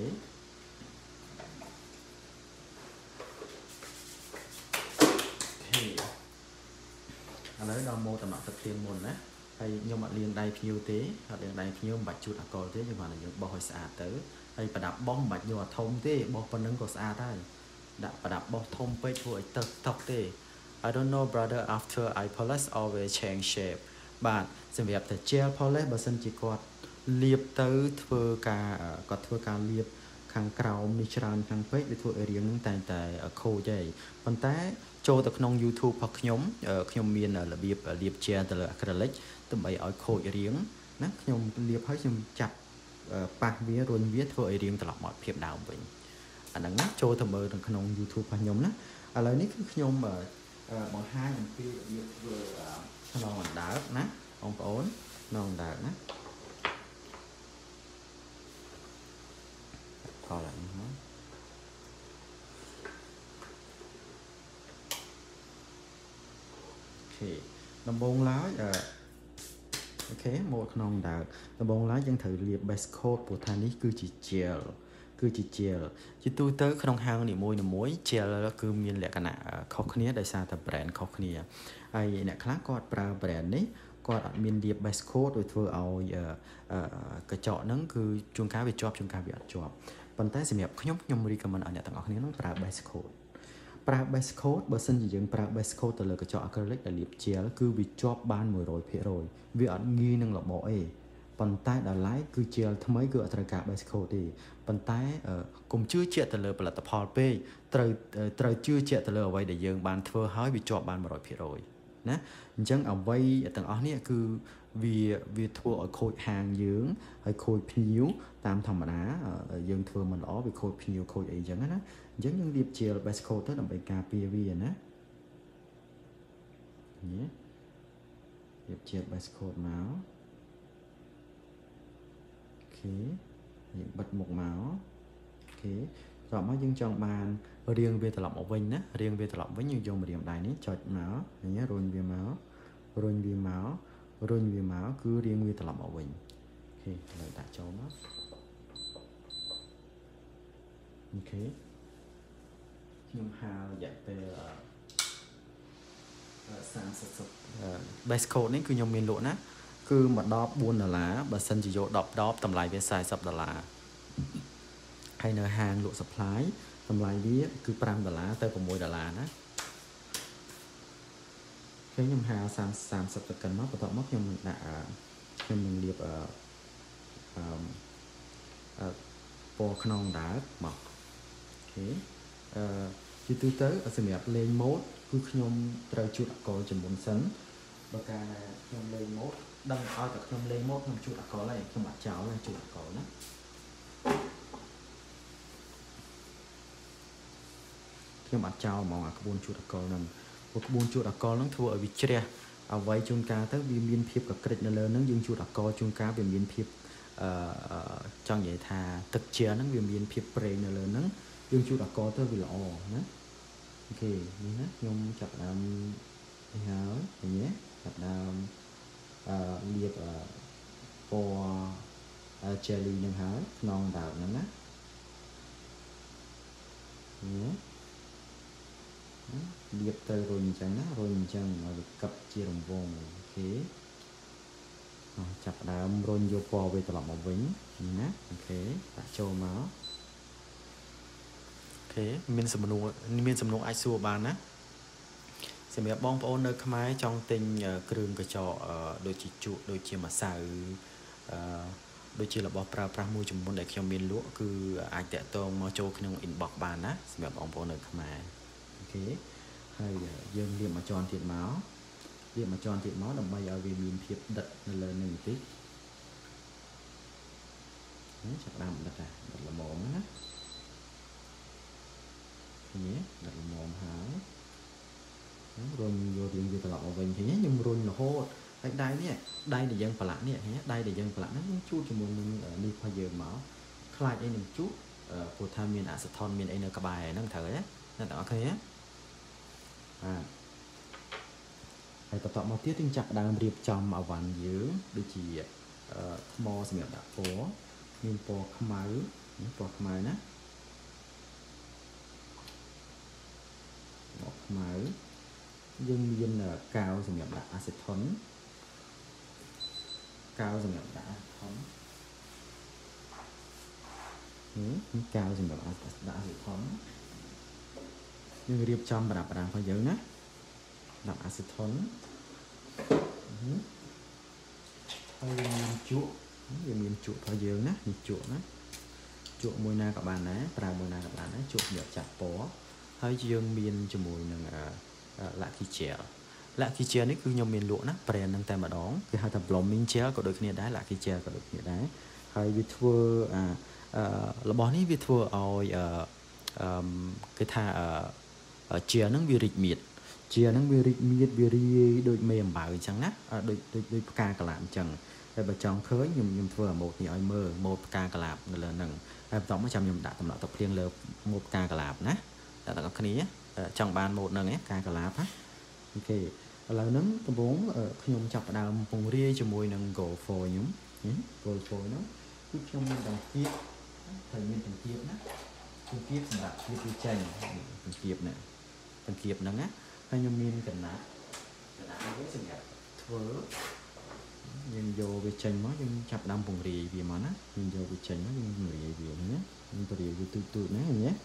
ឥឡូវដល់ម៉ូដតម្លាក់ទឹកភ្លៀងមុនណាហើយខ្ញុំអត់លាងដៃភ្ញៀវទេអត់លាងដៃភ្ញៀវមិនបាច់ជូតអាល់កុលទេយើងគ្រាន់តែយើងបោះឲ្យស្អាតទៅហើយប្រដាប់បោះមិនបាច់យកអាធំទេបោះប៉ុណ្ណឹងក៏ស្អាតហើយដាក់ប្រដាប់បោះធំពេកធ្វើឲ្យតុកទេ I don't know brother after I polish always change shape បាទសម្រាប់តែ gel polish បើសិនជាគាត់លាបទៅធ្វើការលាបខាងក្រោមនេះច្រើនខាងពេកវាធ្វើឲ្យរាងហ្នឹងតែខូចហើយប៉ុន្តែចូលទៅក្នុង YouTube របស់ខ្ញុំមានរបៀបលាប gel ទៅលើ acrylic ដើម្បីឲ្យខូចរាងណាខ្ញុំលាបហើយខ្ញុំចាប់ប៉ះវារុញវាធ្វើឲ្យរាងត្រឡប់មកភាពដើមវិញអាហ្នឹងណាចូលទៅមើលនៅក្នុង YouTube របស់ខ្ញុំណាឥឡូវនេះគឺខ្ញុំបង្ហាញអំពីរបៀបធ្វើខ្នងអណ្ដើកណាបងប្អូនខ្នងអណ្ដើកណាខលឡើងហ្នឹងអូខេដំបូងឡើយអូខេម៉ូដខ្នងអណ្ដើកដំបូងឡើយយើងត្រូវលាប base coat ព្រោះថានេះគឺជា gel ជាទូទៅក្នុងហាងនីមួយ gel គឺមានលក្ខណៈខុសគ្នាដោយសារតែ brand ខុសគ្នាហើយអ្នកខ្លះគាត់ប្រើ brand នេះគាត់អត់មានលាប base coat ដោយធ្វើឲ្យកញ្ចក់ហ្នឹងគឺជួនកាលវាជាប់ជួនកាលវាអត់ជាប់ប៉ុន្តែសម្រាប់ខ្ញុំ recommend ឲ្យអ្នកទាំងអស់គ្នាហ្នឹងប្រើ base coat ប្រើ base coat បើសិនជាយើងប្រើ base coat ទៅលើកញ្ចក់ acrylic ដែលលាប gel គឺវាជាប់បាន 100% វាអត់ងាយនឹងរបកទេប៉ុន្តែដល់ឡែកគឺ gel ថ្មីគឺអត់ត្រូវការ base coat ទេប៉ុន្តែកុំជឿជាក់ទៅលើផលិតផលពេកត្រូវជឿជាក់ទៅលើអ្វីដែលយើងបានធ្វើហើយវាជាប់បាន 100%ណាអញ្ចឹងអ្វីទាំងអស់នេះគឺវាធ្វើឲ្យខូចហាងយើងហើយខូចភ្ញៀវតាមធម្មតាយើងធ្វើមិនល្អវាខូចភ្ញៀវខូចអីចឹងណាអញ្ចឹងយើងលាប gel base coat ទៅដើម្បីការពារវាណានេះលាប gel base coat មកអូខេយើងបិទមុខមកអូខេត្រឡប់មកយើងចង់បានរៀងវាត្រឡប់មកវិញណារៀងវាត្រឡប់វិញយើងយកម្រាមដៃនេះចុចមកនេះរុញវាមករុញវាមកគឺរៀងវាត្រឡប់មកវិញអូខេឥឡូវដាក់ចូលមកអូខេខ្ញុំហាលរយៈពេល30 base coat នេះគឺខ្ញុំមានលក់ណាគឺមួយដប$4បើសិនជាយក10ដបតម្លៃវា$40ហើយនៅហាងលក់ supply តម្លៃវាគឺ$5ទៅ$6ណាខ្ញុំហាល30សេកិនមកបន្ទាប់មកខ្ញុំនឹងដាក់ខ្ញុំនឹងលាបពណ៌ខ្នងដើកមកអូខេជាទូទៅសម្រាប់លេងម៉ូដគឺខ្ញុំត្រូវជូតអាល់កុលជាមុនសិនបើកាលណាខ្ញុំលេងម៉ូដដឹងឲ្យតែខ្ញុំលេងម៉ូដខ្ញុំជូតអាល់កុលហើយខ្ញុំអត់ចោលទេជូតអាល់កុលណាខ្ញុំអត់ចោលហ្មងអាក្បួនជូតអាល់កុលហ្នឹងព្រោះក្បួនជូតអាល់កុលហ្នឹងធ្វើឲ្យវាជ្រះអ្វីជួនកាលទៅវាមានភាពកក្រិចនៅលើហ្នឹងយើងជូតអាល់កុលជួនកាលវាមានភាពចង់និយាយថាទឹកជាហ្នឹងវាមានភាពប្រេងនៅលើហ្នឹងយើងជូតអាល់កុលទៅវាល្អណាអូខេនេះណាខ្ញុំចាប់ដើមនេះហើយឃើញទេចាប់ដើមលាបពណ៌ jelly ហ្នឹងហើយខ្នងដើមហ្នឹងណានេះលាបទៅរុញអញ្ចឹងណារុញអញ្ចឹងឲ្យវាកឹបជារង្វង់អូខេចាប់ដើមរុញយកពណ៌វាត្រឡប់មកវិញណាអូខេដាក់ចូលមកអូខេមានសំណួរអាចសួរបានណាសម្រាប់បងប្អូននៅខ្មែរចង់ទិញគ្រឿងកញ្ចក់ដូចជាជក់ដូចជាម្សៅដូចជារបស់ប្រើប្រាស់មួយចំនួនដែលខ្ញុំមានលក់គឺអាចតាក់ទងមកចូលក្នុង inbox បានណាសម្រាប់បងប្អូននៅខ្មែរអូខេហើយយើងលាបមួយជាន់ទៀតមកដើម្បីឲ្យវាមានភាពដិតនៅលើនឹងបន្តិចចាប់ដើមដិតល្មមណានេះដិតល្មមហើយរុញយករៀងវាត្រឡប់មកវិញឃើញខ្ញុំរុញរហូតហើយដៃនេះដៃដែលយើងប្រឡាក់នេះឃើញដៃដែលយើងប្រឡាក់ហ្នឹងយើងជូតជាមួយនឹងនេះរបស់យើងមកខ្លាចអីនឹងជូតព្រោះថាមានអាសេថុនមានអីនៅក្បែរហ្នឹងត្រូវទេអ្នកទាំងអស់គ្នាបាទហើយបន្តមកទៀតយើងចាប់ដើមរៀបចំអវ៉ាន់យើងដូចជាថ្មសម្រាប់ដាក់ពណ៌មានពណ៌ខ្មៅណាពណ៌ខ្មៅយើងមានកៅសម្រាប់ដាក់អាសេថុនកៅសម្រាប់ដាក់អាសេថុនកៅសម្រាប់ដាក់អាសេថុនយើងរៀបចំប្រដាប់របស់យើងណាដាក់អាសេថុនហើយមានជក់របស់យើងណានេះជក់ណាជក់មួយណាក៏បានដែរប្រើមួយណាក៏បានដែរជក់សម្រាប់ចាក់ពណ៌ហើយយើងមានជាមួយនឹងLucky Gel នេះគឺខ្ញុំមានលក់ណា brand ហ្នឹងតែម្ដងគេហៅថា Blooming Gel ក៏ដូចគ្នាដែរ Lucky Gel ក៏ដូចគ្នាដែរហើយវាធ្វើរបស់នេះវាធ្វើឲ្យគេថាgel ហ្នឹងវារីកមាឌវារាយដូចមេអំបៅអញ្ចឹងណាដូចផ្កាកន្លាបអញ្ចឹងតែបើចង់ឃើញខ្ញុំធ្វើម៉ូតនេះឲ្យមើលម៉ូតផ្កាកន្លាបនៅលើហ្នឹងហើយបន្ទាប់មកចាំខ្ញុំដាក់តំណក់ទឹកភ្លៀងលើម៉ូតផ្កាកន្លាបណាតែអ្នកគ្នាចង់បានម៉ូតហ្នឹងផ្កាកន្លាបណាអូខេឥឡូវហ្នឹងដំបូងខ្ញុំចាប់ផ្ដើមពង្រាយជាមួយនឹង Gold Foil ខ្ញុំ Gold Foil ហ្នឹងគឺខ្ញុំមានដង្កៀបត្រូវមានដង្កៀបណាដង្កៀបសម្រាប់គៀបវាចេញដង្កៀបហ្នឹងណាហើយខ្ញុំមានកណាត់នេះសម្រាប់ធ្វើយើងយកវាចេញមកយើងចាប់ដើមពង្រាយវាមកណាយើងយកវាចេញមកយើងពង្រាយវាណាយើងពង្រាយវាទូចណាឃើញទេ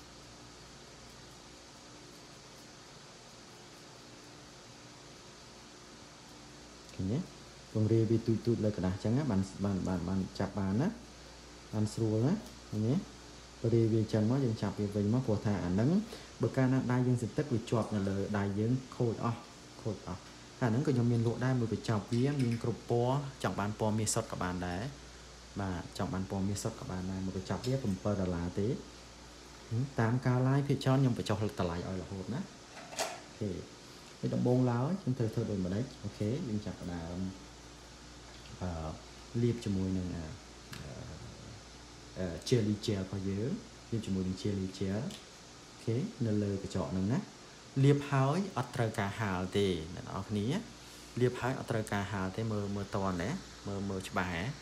ឃើញទេពង្រាយវាទូចលើกระดาษចឹងណាបានចាប់បានណាបានស្រួលណាឃើញទេពង្រាយវាចឹងមកយើងចាប់វាវិញមកព្រោះថាអាហ្នឹងបើកាលណាដៃយើងសន្តិកវាជាប់នៅលើដៃយើងខូចអស់អាហ្នឹងក៏ខ្ញុំមានលក់ដែរមួយកញ្ចប់វាមានគ្រប់ពណ៌ចង់បានពណ៌មាសសុទ្ធក៏បានដែរបាទចង់បានពណ៌មាសសុទ្ធក៏បានដែរមួយកញ្ចប់វា$7ទេតាមការ live ភាគច្រើនខ្ញុំបញ្ចុះតម្លៃឲ្យរហូតណាអូខេពីដំបូងឡើយខ្ញុំត្រូវធ្វើដូចម្ដេចអូខេយើងចាប់ផ្ដើមលាបជាមួយនឹងjelly gel របស់យើងលាបជាមួយនឹង jelly gel អូខេនៅលើកញ្ចក់ហ្នឹងណាលាបហើយអត់ត្រូវការហាលទេអ្នកនរគ្នាលាបហើយអត់ត្រូវការហាលទេមើលតនណាមើលច្បាស់ហ៎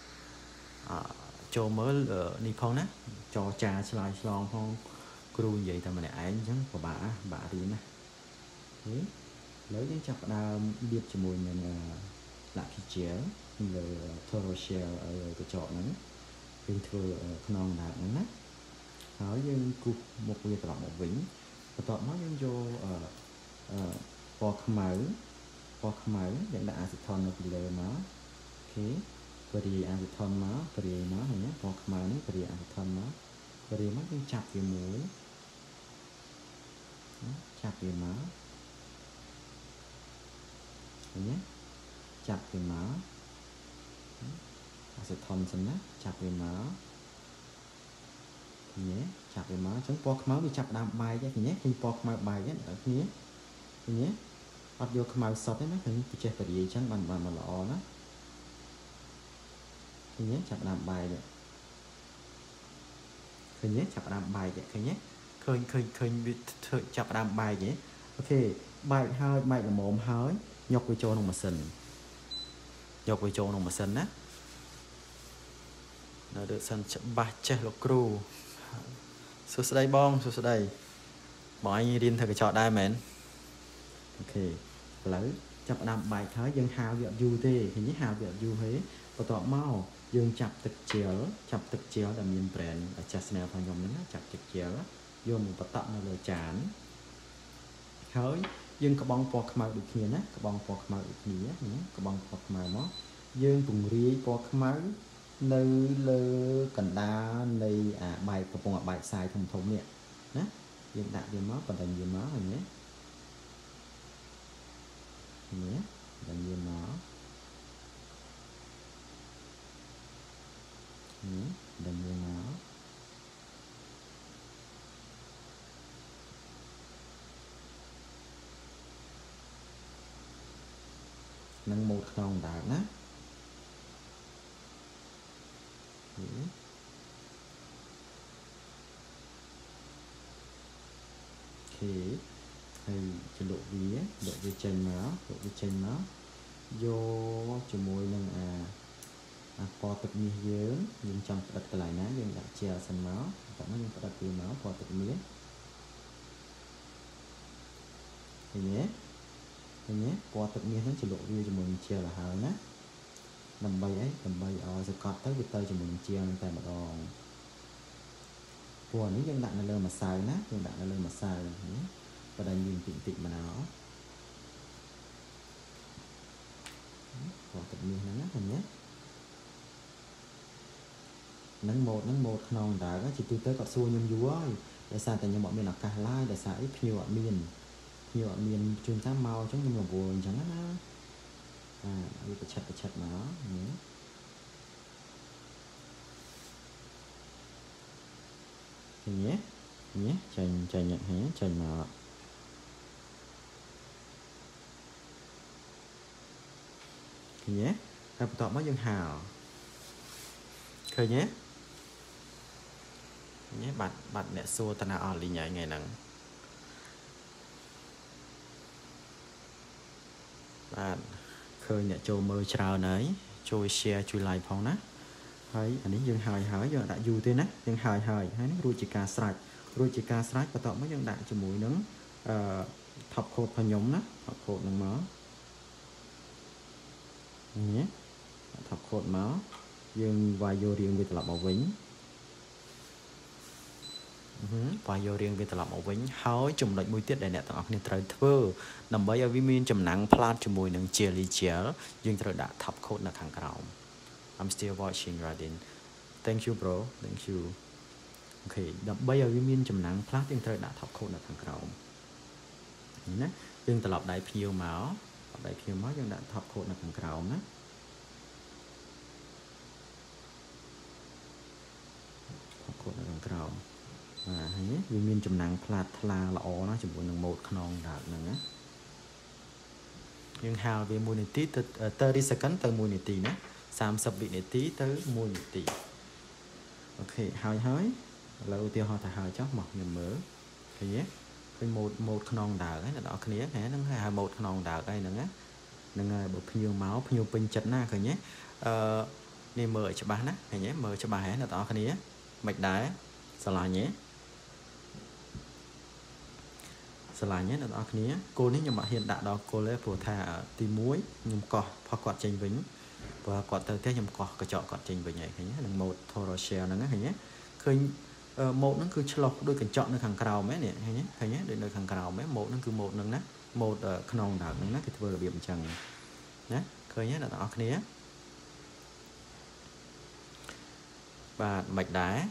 ចូលមើលនេះផងណាចរចាឆ្លើយឆ្លងផងគ្រូនិយាយតែម្នាក់ឯងអញ្ចឹងពិបាករៀនណាឥឡូវយើងចាប់ផ្ដើមលាបជាមួយនឹង Lucky Gel លើ Toro Shell កញ្ចក់ហ្នឹងយើងធ្វើខ្នងដៅហ្នឹងណាហើយយើងគូសមុខវាត្រឡប់មកវិញបន្ទាប់មកយើងយកពណ៌ខ្មៅយើងដាក់អាស៊ីថុននៅពីលើមកអូខេបរិយាអាស៊ីថុនមកបរិយាមកឃើញទេពណ៌ខ្មៅនេះបរិយាអាស៊ីថុនមកបរិយាមកយើងចាប់វាមួយចាប់វាមកឃើញទេចាប់វាមកអាស៊ីថុនសិនណាចាប់វាមកឃើញទេចាប់វាមកអញ្ចឹងពណ៌ខ្មៅវាចាប់ដើមបែកឃើញទេឃើញពណ៌ខ្មៅបែកហ្នឹងអ្នកគ្នាឃើញទេអត់យកខ្មៅសុទ្ធទេណាឃើញពិចេះបរិយាអញ្ចឹងបានមកល្អណាឃើញទេចាប់ដើមបែកឃើញទេចាប់ដើមបែកឃើញទេឃើញវាធ្វើចាប់ដើមបែកទេអូខេបែកហើយបែកល្មមហើយយកវាចូលក្នុងម៉ាស៊ីនណានៅដូចសិនច្បាស់ចេះលោកគ្រូសួស្ដីបងសួស្ដីបងអញរៀនធ្វើកញ្ចក់ដែរមែនអូខេឥឡូវចាប់ដើមបែកហើយយើងហាលវាអត់យូរទេឃើញទេហាលវាអត់យូរទេបន្ទាប់មកយើងចាប់ទឹកជែលដែលមាន brand Chasnel របស់ខ្ញុំហ្នឹងណាចាប់ទឹកជែលយកមកបតក់នៅលើចានហើយយើងក្បងពណ៌ខ្មៅដូចគ្នាណាក្បងពណ៌ខ្មៅដូចគ្នាក្បងពណ៌ខ្មៅមកយើងពង្រាយពណ៌ខ្មៅនៅលើកណ្ដាលនៃបែកកំពុងបែកខ្សែធំនេះណាយើងដាក់វាមកបណ្ដឹងវាមកឃើញទេបណ្ដឹងវាមកបណ្ដឹងវាមកនឹងម៉ូតខ្នងដើមណាអូខេហើយចលក់វាចេញមកយកជាមួយនឹងពណ៌ទឹកមាសយើងចង់ផ្ដិតកន្លែងណាយើងដាក់ជាសិនមកបន្តមកយើងផ្ដិតវាមកពណ៌ទឹកមាសឃើញទេពណ៌ទឹកមាសហ្នឹងចលក់វាជាមួយនឹងជាឲ្យណាដើម្បីឲ្យសកត់ទៅវាទៅជាមួយនឹងជានឹងតែម្ដងពណ៌នេះយើងដាក់នៅលើម្សៅណាយើងដាក់នៅលើម្សៅបដិញ្ញាបន្តិចមកណោពណ៌ទឹកមាសហ្នឹងណាឃើញទេនឹងម៉ូតខ្នងដើរជាទូទៅគាត់សួរខ្ញុំយូរហើយដោយសារតែខ្ញុំអត់មានឱកាសឡាយដោយសារអីភ្ញៀវអត់មានជួនកាលមកអញ្ចឹងខ្ញុំរវល់អញ្ចឹងណាវាប្រឆិតមកឃើញទេចេញមកហើយតែបន្ទាប់មកយើងហាលឃើញទេបាត់អ្នកសួរតាណាអស់លីងថ្ងៃហ្នឹងបាទឃើញអ្នកចូលមើលច្រើនហើយជួយ share ជួយ like ផងណាហើយអានេះយើងហើយយើងដាក់យូរទេណាយើងហើយនេះរួចជាការស្រេចបន្ទាប់មកយើងដាក់ជាមួយនឹងtop coat របស់ខ្ញុំណា top coat ហ្នឹងមក nhé thọc khốt máu dương vài vô riêng về tập màu vĩnh vài vô riêng về tập màu vĩnh hỏi chùm lệnh mùi tiết để nè tặng nên trời thưa nằm bây giờ vi min chùm nắng plat chùm mùi nâng chia ly chia dương trời đã thọc khốt là kháng cầu I'm still watching Radin thank you bro thank you ok nằm bây giờ vi min chùm nắng plat dương trời đã thọc khốt là kháng cầu nhé dương tập đại phiêu máu đại phiêu máu dương đã thọc khốt là kháng cầu nhé khốt là kháng cầu nhé vì miền chùm nắng plat là ó nó chùm buồn nâng một non đạt nè nhưng hào về mùi này tí 30 second tới mùi này tí nè 30 vị này tí tới mùi này tí ok hào hơi lâu tiêu họ thả hào chóc mọc nhầm mỡ thì nhé cái một non đạt ấy là đó cái nhé nó hai một non đạt đây nè nâng bộ nhiều máu nhiều pin chật na cái nhé nên mở cho bà nè nhé mở cho bà hé là đó cái nhé mạch đá sao lại nhé sờ nhé là đó kia cô ní nhưng mà hiện đại đó cô lấy phù thà tì muối nhưng cọ hoặc quạt chênh vĩnh và quạt từ thế nhưng cọ cái chọ quạt chênh vĩnh này nhé là một thoro shell nó nhé khơi một nó cứ lọc đôi cái chọn nó thằng cào mấy nè nhé để nơi thằng cào mấy một nó cứ một nâng nè một non đảo nâng nè cái vừa là biểm chẳng nhé khơi nhé là đó kia và mạch đá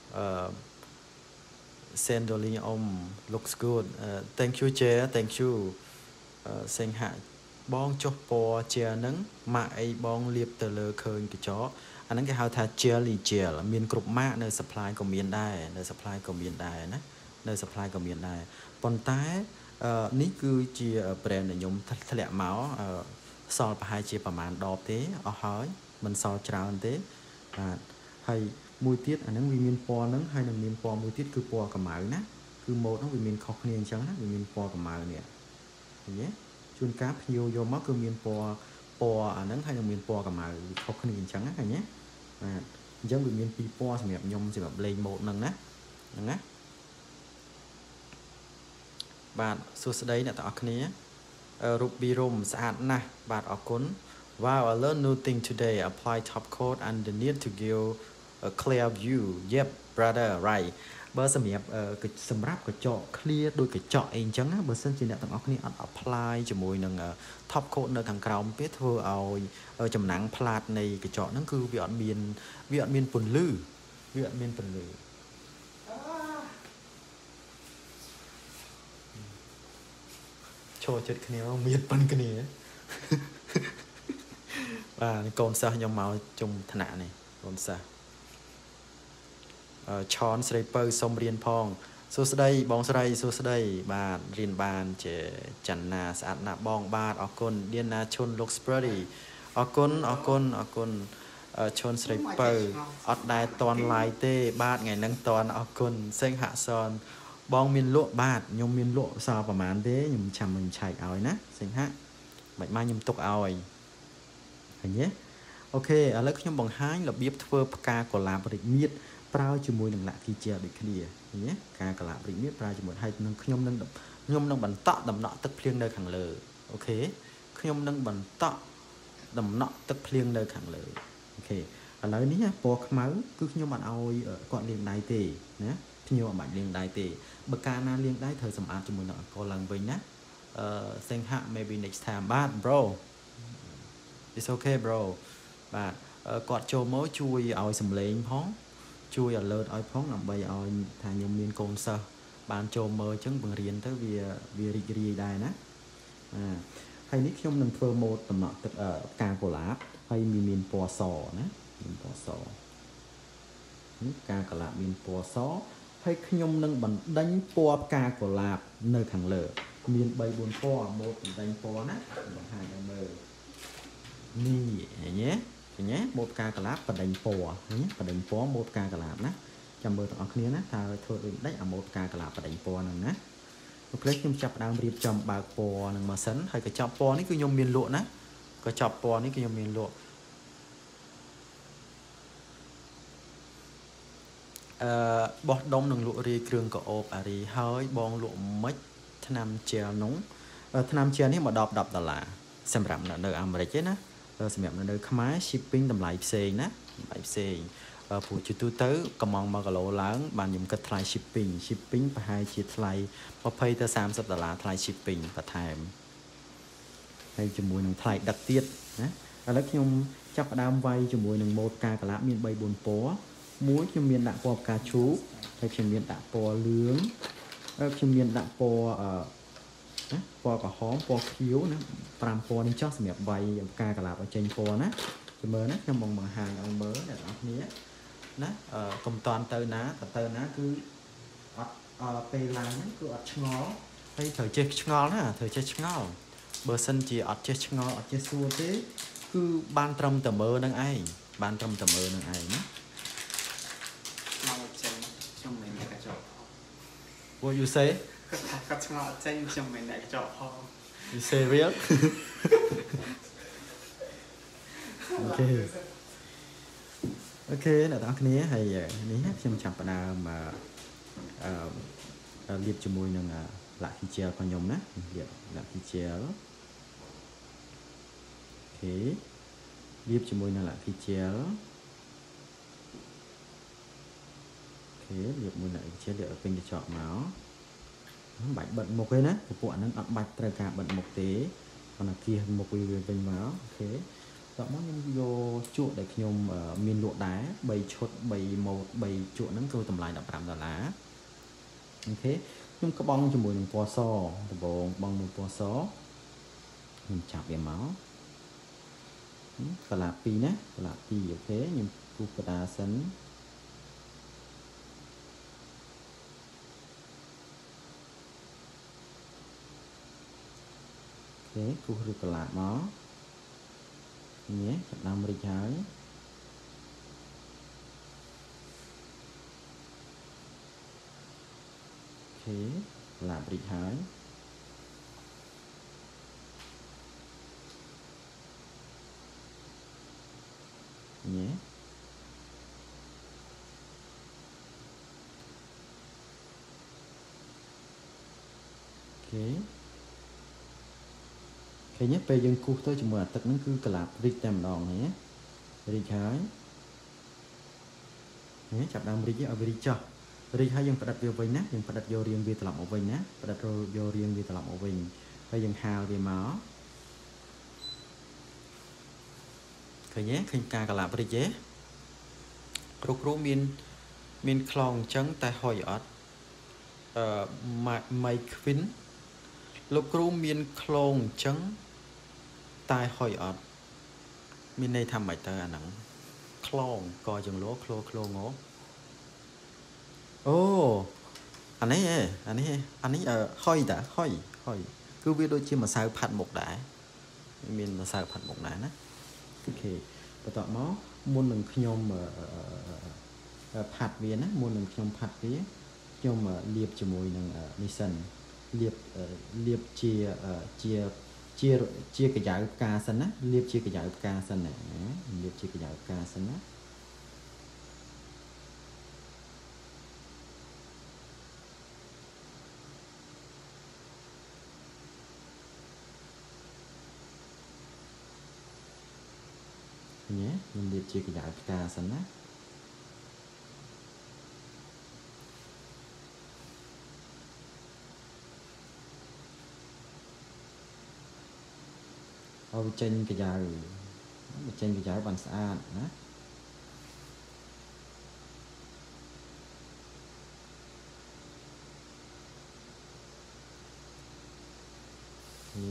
Sandolin looks good thank you chair thank you sen hạ bong cho po chair nắng mại bong liệp từ lơ khơi cái chó anh ấy cái hào thà chair lì chair là miền cục mạ nơi supply của miền đài nơi supply của miền đài nè nơi supply của miền đài còn tái ní cứ chia brand để nhung thật lẹ máu so hai chiaประมาณ đọp thế ở hỏi mình so trao thế hayมวยtiếtอันนั้นวิมินปอนั้นให้หนึ่งมินปอมวยติดคือปอกับหมานะคือโมต้องวิมินคอกเนียงจังนะวิมินปอกับหมาเนี่ยอย่างเงี้ยชุนกราฟโยมักคือมินปออันนั้นให้หนึ่งมินปอกับหมาคอกเนียงจังนะอย่างเงี้ยยังวิมินปีปอสำหรับยมสำหรับเลงโมนั่งนะนั่งนะบาทสุดท้ายเนี่ยต่อคนี้รูปบีรุมสะอาดนะบาทออกก้น Wow I learned new thing today apply top coat underneath to give a clear view yep brother right បើសម្រាប់កញ្ចក់ clear ដោយកញ្ចក់អីអញ្ចឹងណាបើសិនជាអ្នកទាំងអស់គ្នាអត់ apply ជាមួយនឹង top coat នៅខាងក្រោមទេធ្វើឲ្យចំណាំងផ្លាតនៃកញ្ចក់ហ្នឹងគឺវាអត់មានពន្លឺចូលចិត្តគ្នាមានប៉ុនគ្នាបាទកូនសិស្សខ្ញុំមកជុំថ្នាក់នេះកូនសិស្សឆនស្រីពៅសុំរៀនផងសួស្ដីបងស្រីសួស្ដីបាទរៀនបានជាច័ន្ទណាស្អាតណាស់បងបាទអរគុណឌៀនណាឈុនលោក Sprody អរគុណឈុនស្រីពៅអត់ដែរតន់ live ទេបាទថ្ងៃហ្នឹងតន់អរគុណសេងហាក់សនបងមានលក់បាទខ្ញុំមានលក់សល់ប្រហែលទេខ្ញុំចាំមិនឆែកឲ្យណាសេងហាក់មិនមកខ្ញុំទុកឲ្យឃើញទេអូខេឥឡូវខ្ញុំបង្ហាញរបៀបធ្វើផ្កាកុលាបរិមៀតប្រើជាមួយនឹងលក្ខីជាដូចគ្នាឃើញទេការកុលាបរិមៀតប្រើជាមួយហើយនឹងខ្ញុំនឹងបន្តដំណក់ទឹកភ្លៀងនៅខាងលើអូខេខ្ញុំនឹងបន្តដំណក់ទឹកភ្លៀងនៅខាងលើអូខេឥឡូវនេះពណ៌ខ្មៅគឺខ្ញុំអត់ឲ្យគាត់លាងដៃទេណាខ្ញុំអត់បាច់លាងដៃទេបើកាលណាលាងដៃត្រូវសម្អាតជាមួយនឹងអង្ករឡើងវិញណាសេងហាក់ maybe next time បាទ bro it's okay bro បាទគាត់ចូលមកជួយឲ្យសម្លេងផងជួយ alert ឲ្យផងដើម្បីឲ្យថាខ្ញុំមានកូនសិស្សបានចូលមើលអញ្ចឹងបង្រៀនទៅវារីករាយដែរណាហើយនេះខ្ញុំនឹងធ្វើម៉ូដដំណក់ទឹកផ្កាកុលាបហើយមានពណ៌សណាមានពណ៌សនេះផ្កាកុលាបមានពណ៌សហើយខ្ញុំនឹងបណ្ដេញពណ៌ផ្កាកុលាបនៅខាងលើមាន 3-4 ពណ៌ម៉ូដបណ្ដេញពណ៌ណាបង្ហាញឲ្យមើលនេះឃើញទេឃើញទេម៉ូដផ្កាកុលាបបណ្ដេញពណ៌ឃើញទេបណ្ដេញពណ៌ម៉ូដផ្កាកុលាបណាចាំមើលទាំងអស់គ្នាណាតើធ្វើដូចដេចអាម៉ូដផ្កាកុលាបបណ្ដេញពណ៌ហ្នឹងណាអូខេខ្ញុំចាប់ដើមរៀបចំបើកពណ៌នឹងមកសិនហើយកញ្ចប់ពណ៌នេះគឺខ្ញុំមានលក់ណាកញ្ចប់ពណ៌នេះគឺខ្ញុំមានលក់បោះដុំនឹងលក់រាយគ្រឿងកោបអារីហើយបងលក់មិនថ្នាំជែលនោះថ្នាំជែលនេះមក$10 សម្រាប់នៅអាមេរិកទេណាสำหรับในขมาย shipping ตำไหลเซงนะไหลเซงผู้จุดตู้เต๋อกำมองมากะโลล้างบานยมกัดทลาย shipping ไปให้จีทลายพอเพย์แต่$30ทลาย shipping ประทามให้จมูกหนึ่งทลายดักเตียดนะแล้วខ្ញុំចាប់ផ្ដើមវាយជាមួយនឹងម៉ូតការកលាមាន3 4ពណ៌មួយខ្ញុំមានដាក់ពណ៌ផ្កាឈូកហើយខ្ញុំមានដាក់ពណ៌លឿងហើយខ្ញុំមានដាក់ពណ៌ពណ៌ក្រហមពណ៌ខៀវណា5ពណ៌នេះចោះសម្រាប់វាយផ្កាកលាឲ្យចេញពណ៌ណាជំមើលណាខ្ញុំបង្ហាញឲ្យមើលអ្នកនរគ្នាណាកុំតន់ទៅណាទៅណាគឺអត់ពេលឡើងហ្នឹងគឺអត់ឆ្ងល់ហើយត្រូវចេះឆ្ងល់ណាត្រូវចេះឆ្ងល់បើសិនជាអត់ចេះឆ្ងល់អត់ចេះសួរទេគឺបានត្រឹមតែមើលនឹងឯងបានត្រឹមតែមើលនឹងឯងណាមកចេញខ្ញុំមិនអ្នកកញ្ចក់ What you say គាត់ឆ្ងល់ចេញខ្ញុំមិនអ្នកកញ្ចក់ផង You say real អូខេអ្នកទាំងគ្នាហើយនេះខ្ញុំចាប់ផ្ដើមលាបជាមួយនឹងLucky Gel របស់ខ្ញុំណាលាបLucky Gel អូខេលាបជាមួយនឹងLucky Gel អូខេលាបមួយLucky Gel លាបឲ្យពេញកញ្ចក់មកមិនបាច់បិទមុខទេណាពពួកហ្នឹងអត់បាច់ត្រូវការបិទមុខទេគ្រាន់តែគៀសមុខវាវិញមកអូខេតោះមកខ្ញុំយកជក់ដែលខ្ញុំមានលក់ដែរ3ឈុត3ម៉ូត3ជក់ហ្នឹងគឺតម្លៃ$15អូខេខ្ញុំក្បង់ជាមួយនឹងពណ៌សដំបងបងមួយពណ៌សខ្ញុំចាប់វាមកកាឡា2ណាកាឡា2អូខេខ្ញុំគូសកដាសិនអូខេគូសឬកាឡាមកនេះចាប់ដើមរីកហើយអូខេកាឡារីកហើយនេះអូខេឃើញទេពេលយើងគូសទៅជាមួយអាទឹកហ្នឹងគឺកាឡារីកតែម្ដងនេះរីកហើយនេះចាប់ដើមរីកឲ្យវារីកចុះរីកហើយយើងផ្ដិតវាវិញណាយើងផ្ដិតយករាងវាត្រឡប់មកវិញណាផ្ដិតយករាងវាត្រឡប់មកវិញហើយយើងហាលវាមកឃើញទេឃើញការកាឡារីកទេគ្រូមានខ្លងអញ្ចឹងតែហុយអត់ម៉ៃខ្វិនលោកគ្រូមានខ្លងអញ្ចឹងតែហុយអត់មានន័យថាម៉េចទៅអាហ្នឹងខ្លងកចង្លោខ្លងអូអានេះហុយតាហុយគឺវាដូចជាម្សៅផាត់មុខដែរមានម្សៅផាត់មុខដែរណាអូខេបន្តមកមុននឹងខ្ញុំផាត់វាណាមុននឹងខ្ញុំផាត់វាខ្ញុំលាបជាមួយនឹងនេះសិនលាបជាកញ្ចៅផ្កាសិនណាលាបជាកញ្ចៅផ្កាសិនណាលាបជាកញ្ចៅផ្កាសិនណានេះខ្ញុំលាបជាកញ្ចៅផ្កាសិនណាឲ្យចេញកញ្ចៅបានស្អាតណានេះ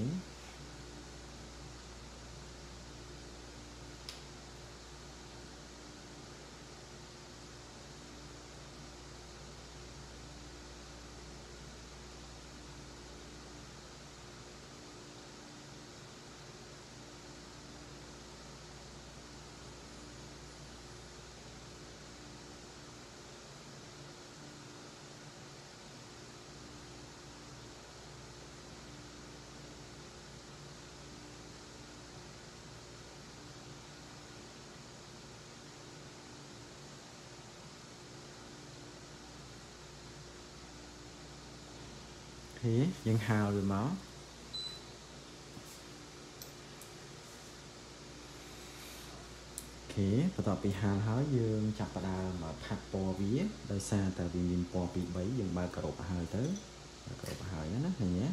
thế dân hào rồi máu បន្ទាប់ពីហាលហើយយើងចាប់ផ្ដើមផាត់ពណ៌វាដោយសារតែវាមានពណ៌ពី3យើងបើកក្រប់ហើយទៅក្រប់ហើយណាឃើញទេ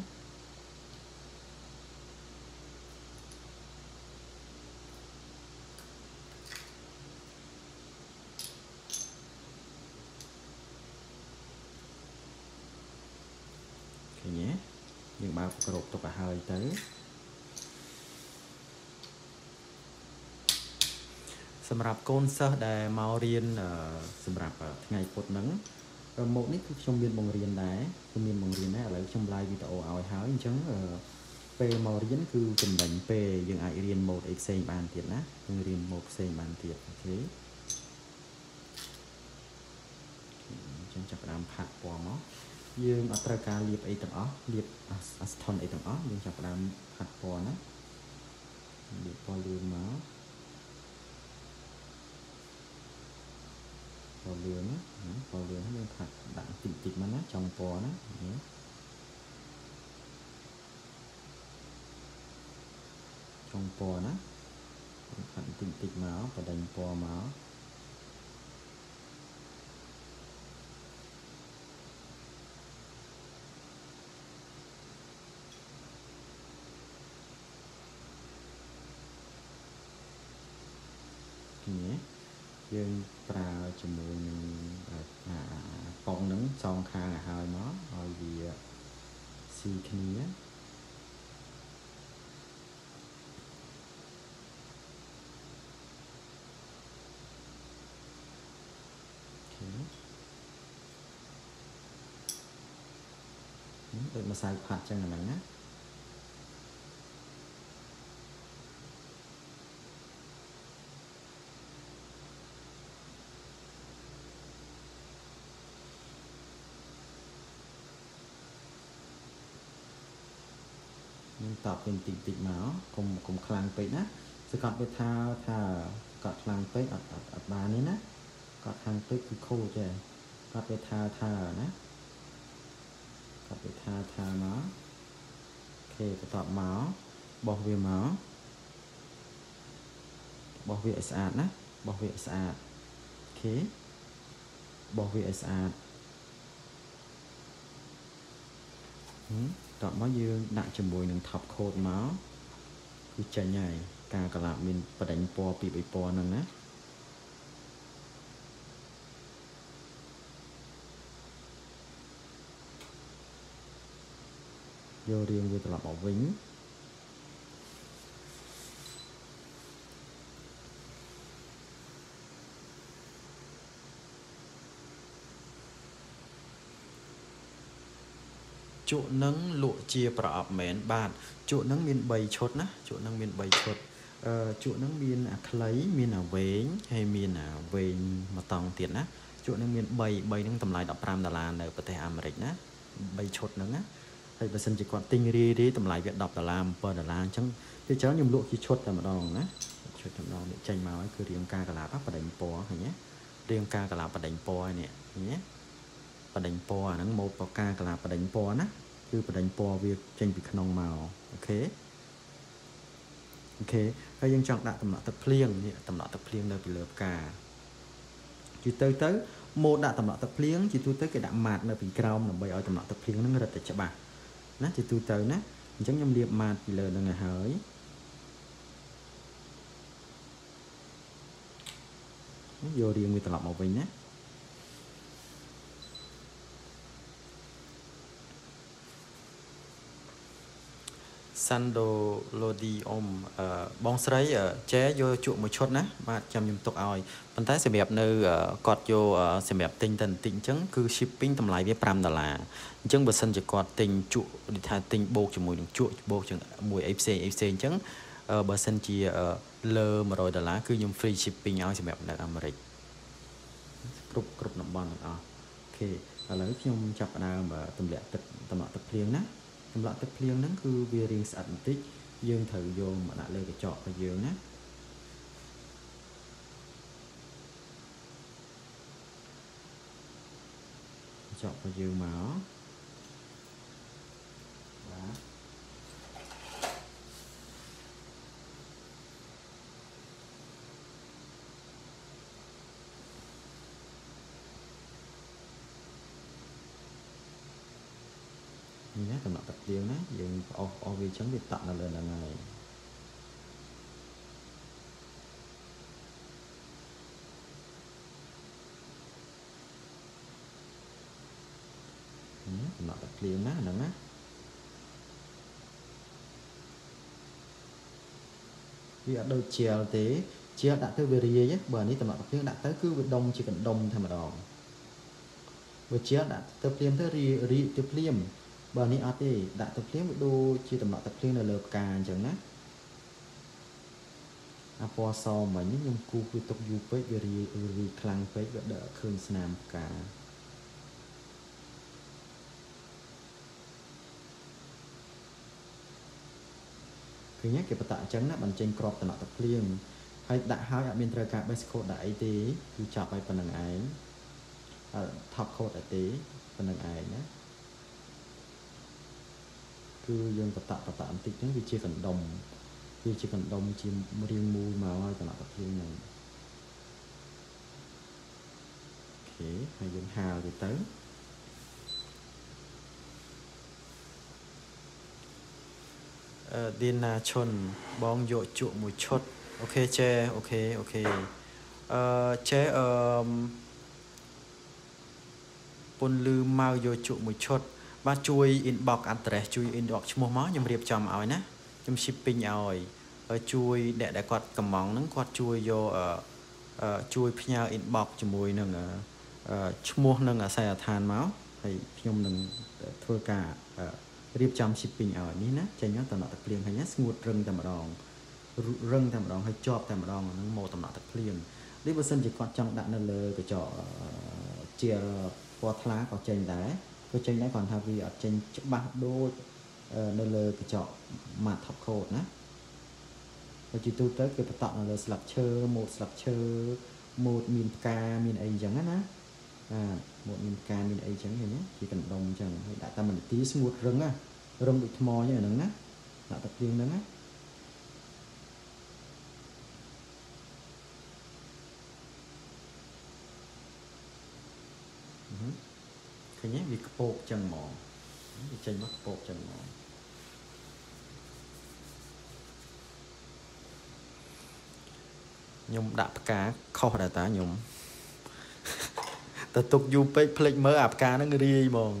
យើងបើកក្រប់ទុកឲ្យហើយទៅសម្រាប់កូនសិស្សដែលមករៀនសម្រាប់ថ្ងៃពុធហ្នឹងម៉ូដនេះគឺខ្ញុំមានបង្រៀនដែរឥឡូវខ្ញុំ live វីដេអូឲ្យហើយអញ្ចឹងពេលមករៀនគឺចំណេញពេលយើងអាចរៀនម៉ូដអីផ្សេងបានទៀតណាយើងរៀនម៉ូដផ្សេងបានទៀតអូខេអញ្ចឹងចាប់ផ្ដើមផាត់ពណ៌មកយើងអត់ត្រូវការលាបអីទាំងអស់លាបអាស្ថុនអីទាំងអស់យើងចាប់ផ្ដើមផាត់ពណ៌ណាលាបពណ៌លឿងមកពណ៌លឿងយើងផាត់ដាក់តិចមកណាចុងពណ៌ណាចុងពណ៌ណាផាត់តិចមកបដិញពណ៌មកយើងប្រើជាមួយនឹងប៉ុងហ្នឹងសងខាងឲ្យហើយមកឲ្យវាស៊ីគ្នាដូចម្សៅផាត់ចឹងហ្នឹងណាតបវិញតិចមកកុំខ្លាំងពេកណាសង្កត់វាថាកត់ខ្លាំងពេកអត់បានទេណាកត់ខ្លាំងពេកគឺខូចចេះកត់វាថាណាកត់វាថាមកអូខេបន្ទាប់មកបោះវាមកបោះវាឲ្យស្អាតណាបោះវាឲ្យស្អាតអូខេបោះវាឲ្យស្អាតតោះមកយើងដាក់ជាមួយនឹង top coat មកគឺចេញហើយការកលាប់មានបដិញពណ៌ពី3ពណ៌ហ្នឹងណាយករៀងវាត្រឡប់មកវិញជក់នឹងលក់ជាប្រអប់មែនបាទជក់នឹងមាន3ឈុតណាជក់នឹងមាន3ឈុតជក់នឹងមានអាខ្លីមានអាវែងហើយមានអាវែងមួយតង់ទៀតណាជក់នឹងមាន3ហ្នឹងតម្លៃ$15នៅប្រទេសអាមេរិកណា3ឈុតហ្នឹងណាហើយបើសិនជាគាត់ទិញរីតម្លៃវា$10 $7អញ្ចឹងពេលច្រើនខ្ញុំលក់ជាឈុតតែម្ដងណាឈុតតែម្ដងនេះចេញមកហើយគឺរាងការកលាប់បដិញពណ៌ឃើញទេរាងការកលាប់បដិញពណ៌នេះឃើញទេបដិញពណ៌អាហ្នឹងម៉ូដបកាកលាបដិញពណ៌ណាគឺបដិញពណ៌វាចេញពីក្នុងមកអូខេហើយយើងចង់ដាក់តំណក់ទឹកភ្លៀងនេះតំណក់ទឹកភ្លៀងនៅពីលើផ្កាជាទៅម៉ូដដាក់តំណក់ទឹកភ្លៀងជាទូទៅគេដាក់ម៉ាតនៅពីក្រោមដើម្បីឲ្យតំណក់ទឹកភ្លៀងហ្នឹងរឹតតែច្បាស់ណាជាទូទៅណាអញ្ចឹងខ្ញុំលាបម៉ាតពីលើហ្នឹងឲ្យហើយយករៀងវាត្រឡប់មកវិញណាSando Lodium បងស្រីចែយកជក់មួយឈុតណាបាទចាំខ្ញុំទុកឲ្យប៉ុន្តែសម្រាប់នៅគាត់យកសម្រាប់ទិញតែបន្តិចអញ្ចឹងគឺ shipping តម្លៃវា$5អញ្ចឹងបើសិនជាគាត់ទិញជក់ដូចថាទិញបូកជាមួយនឹងជក់បូកជាមួយអីផ្សេងអញ្ចឹងបើសិនជាលើ$100គឺខ្ញុំ free shipping ឲ្យសម្រាប់នៅអាមេរិកគ្រប់តំបន់ទាំងអស់អូខេឥឡូវខ្ញុំចាប់ផ្ដើមទម្លាក់ទឹកតំណក់ទឹកភ្លៀងណាសម្រាប់ទឹកភ្លៀងហ្នឹងគឺវារាងស្អាតបន្តិចយើងត្រូវយកមកដាក់លើកញ្ចក់របស់យើងណាកញ្ចក់របស់យើងមកបាទนี่นะតំណក់ទឹកភ្លៀងណាយើងអស់វាចឹងវាតក់នៅលើហ្នឹងហើយតំណក់ទឹកភ្លៀងណាហ្នឹងណាវាអត់ដូចជាលទេជាលដាក់ទៅវារាយបើនេះតំណក់ទឹកភ្លៀងដាក់ទៅគឺវាដុំជាកណ្ដុំតែម្ដងបើជាលដាក់ទៅភ្លាមទៅរីទៅភ្លាមបើនេះអត់ទេដាក់ទៅភ្លាមវាដូចជាតំណក់ទឹកភ្លៀងនៅលើផ្កាអញ្ចឹងណាអាពណ៌សមិញខ្ញុំគូគឺទុកយូរពេកវារីខ្លាំងពេកវាដកឃើញស្នាមផ្កាឃើញគេបតអញ្ចឹងណាបញ្ចេញក្របតំណក់ទឹកភ្លៀងហើយដាក់ហើយអត់មានត្រូវការបេសកូតដាក់អីទេគឺចាប់ឲ្យប៉ុណ្្នឹងឯងថប់ខូតអីទេប៉ុណ្្នឹងឯងណាគឺយើងបតបន្តិចហ្នឹងវាជាកណ្ដុំជារាងមូលមកហើយតំណក់ទឹកភ្លៀងហ្នឹងអូខេហើយយើងហាលវាទៅឌីណាឈុនបងយកជក់មួយឈុតអូខេចេអូខេចេពុនលឺមកយកជក់មួយឈុតបាទជួយ inbox address ជួយ inbox ឈ្មោះមកខ្ញុំរៀបចំឲ្យណាខ្ញុំ shipping ឲ្យជួយអ្នកដែលគាត់កំងហ្នឹងគាត់ជួយយកជួយផ្ញើ inbox ជាមួយនឹងឈ្មោះនឹងអាស័យដ្ឋានមកហើយខ្ញុំនឹងធ្វើការរៀបចំ shipping ឲ្យនេះណាចេញតំណក់ទឹកភ្លៀងហើយណាស្ងួតរឹងតែម្ដងហើយជាប់តែម្ដងហ្នឹងមកតំណក់ទឹកភ្លៀងនេះបើសិនជាគាត់ចង់ដាក់នៅលើកញ្ចក់ជាពណ៌ថ្លាក៏ចេញដែរគាត់ថាវាអត់ចេញច្បាស់ដូចនៅលើកញ្ចក់ matte top coat ណាបើជាទូទៅគេបតក់នៅលើស្លឹកឈើម៉ូតស្លឹកឈើម៉ូតមានផ្កាមានអីអញ្ចឹងណាម៉ូតមានផ្កាមានអីអញ្ចឹងឃើញទេជាកណ្ដុំអញ្ចឹងហើយដាក់តាមនាទីស្ងួតរឹងដូចថ្មអញ្ចឹងហ្នឹងណាដាក់ទឹកភ្លៀងហ្នឹងណាឃើញទេវាខ្ពកចឹងហ្មងវាចេញមកខ្ពកចឹងហ្មងខ្ញុំដាក់ផ្កាខុសដែរតាខ្ញុំតែទុកយូរពេកភ្លេចមើលអាផ្កាហ្នឹងរាយហ្មង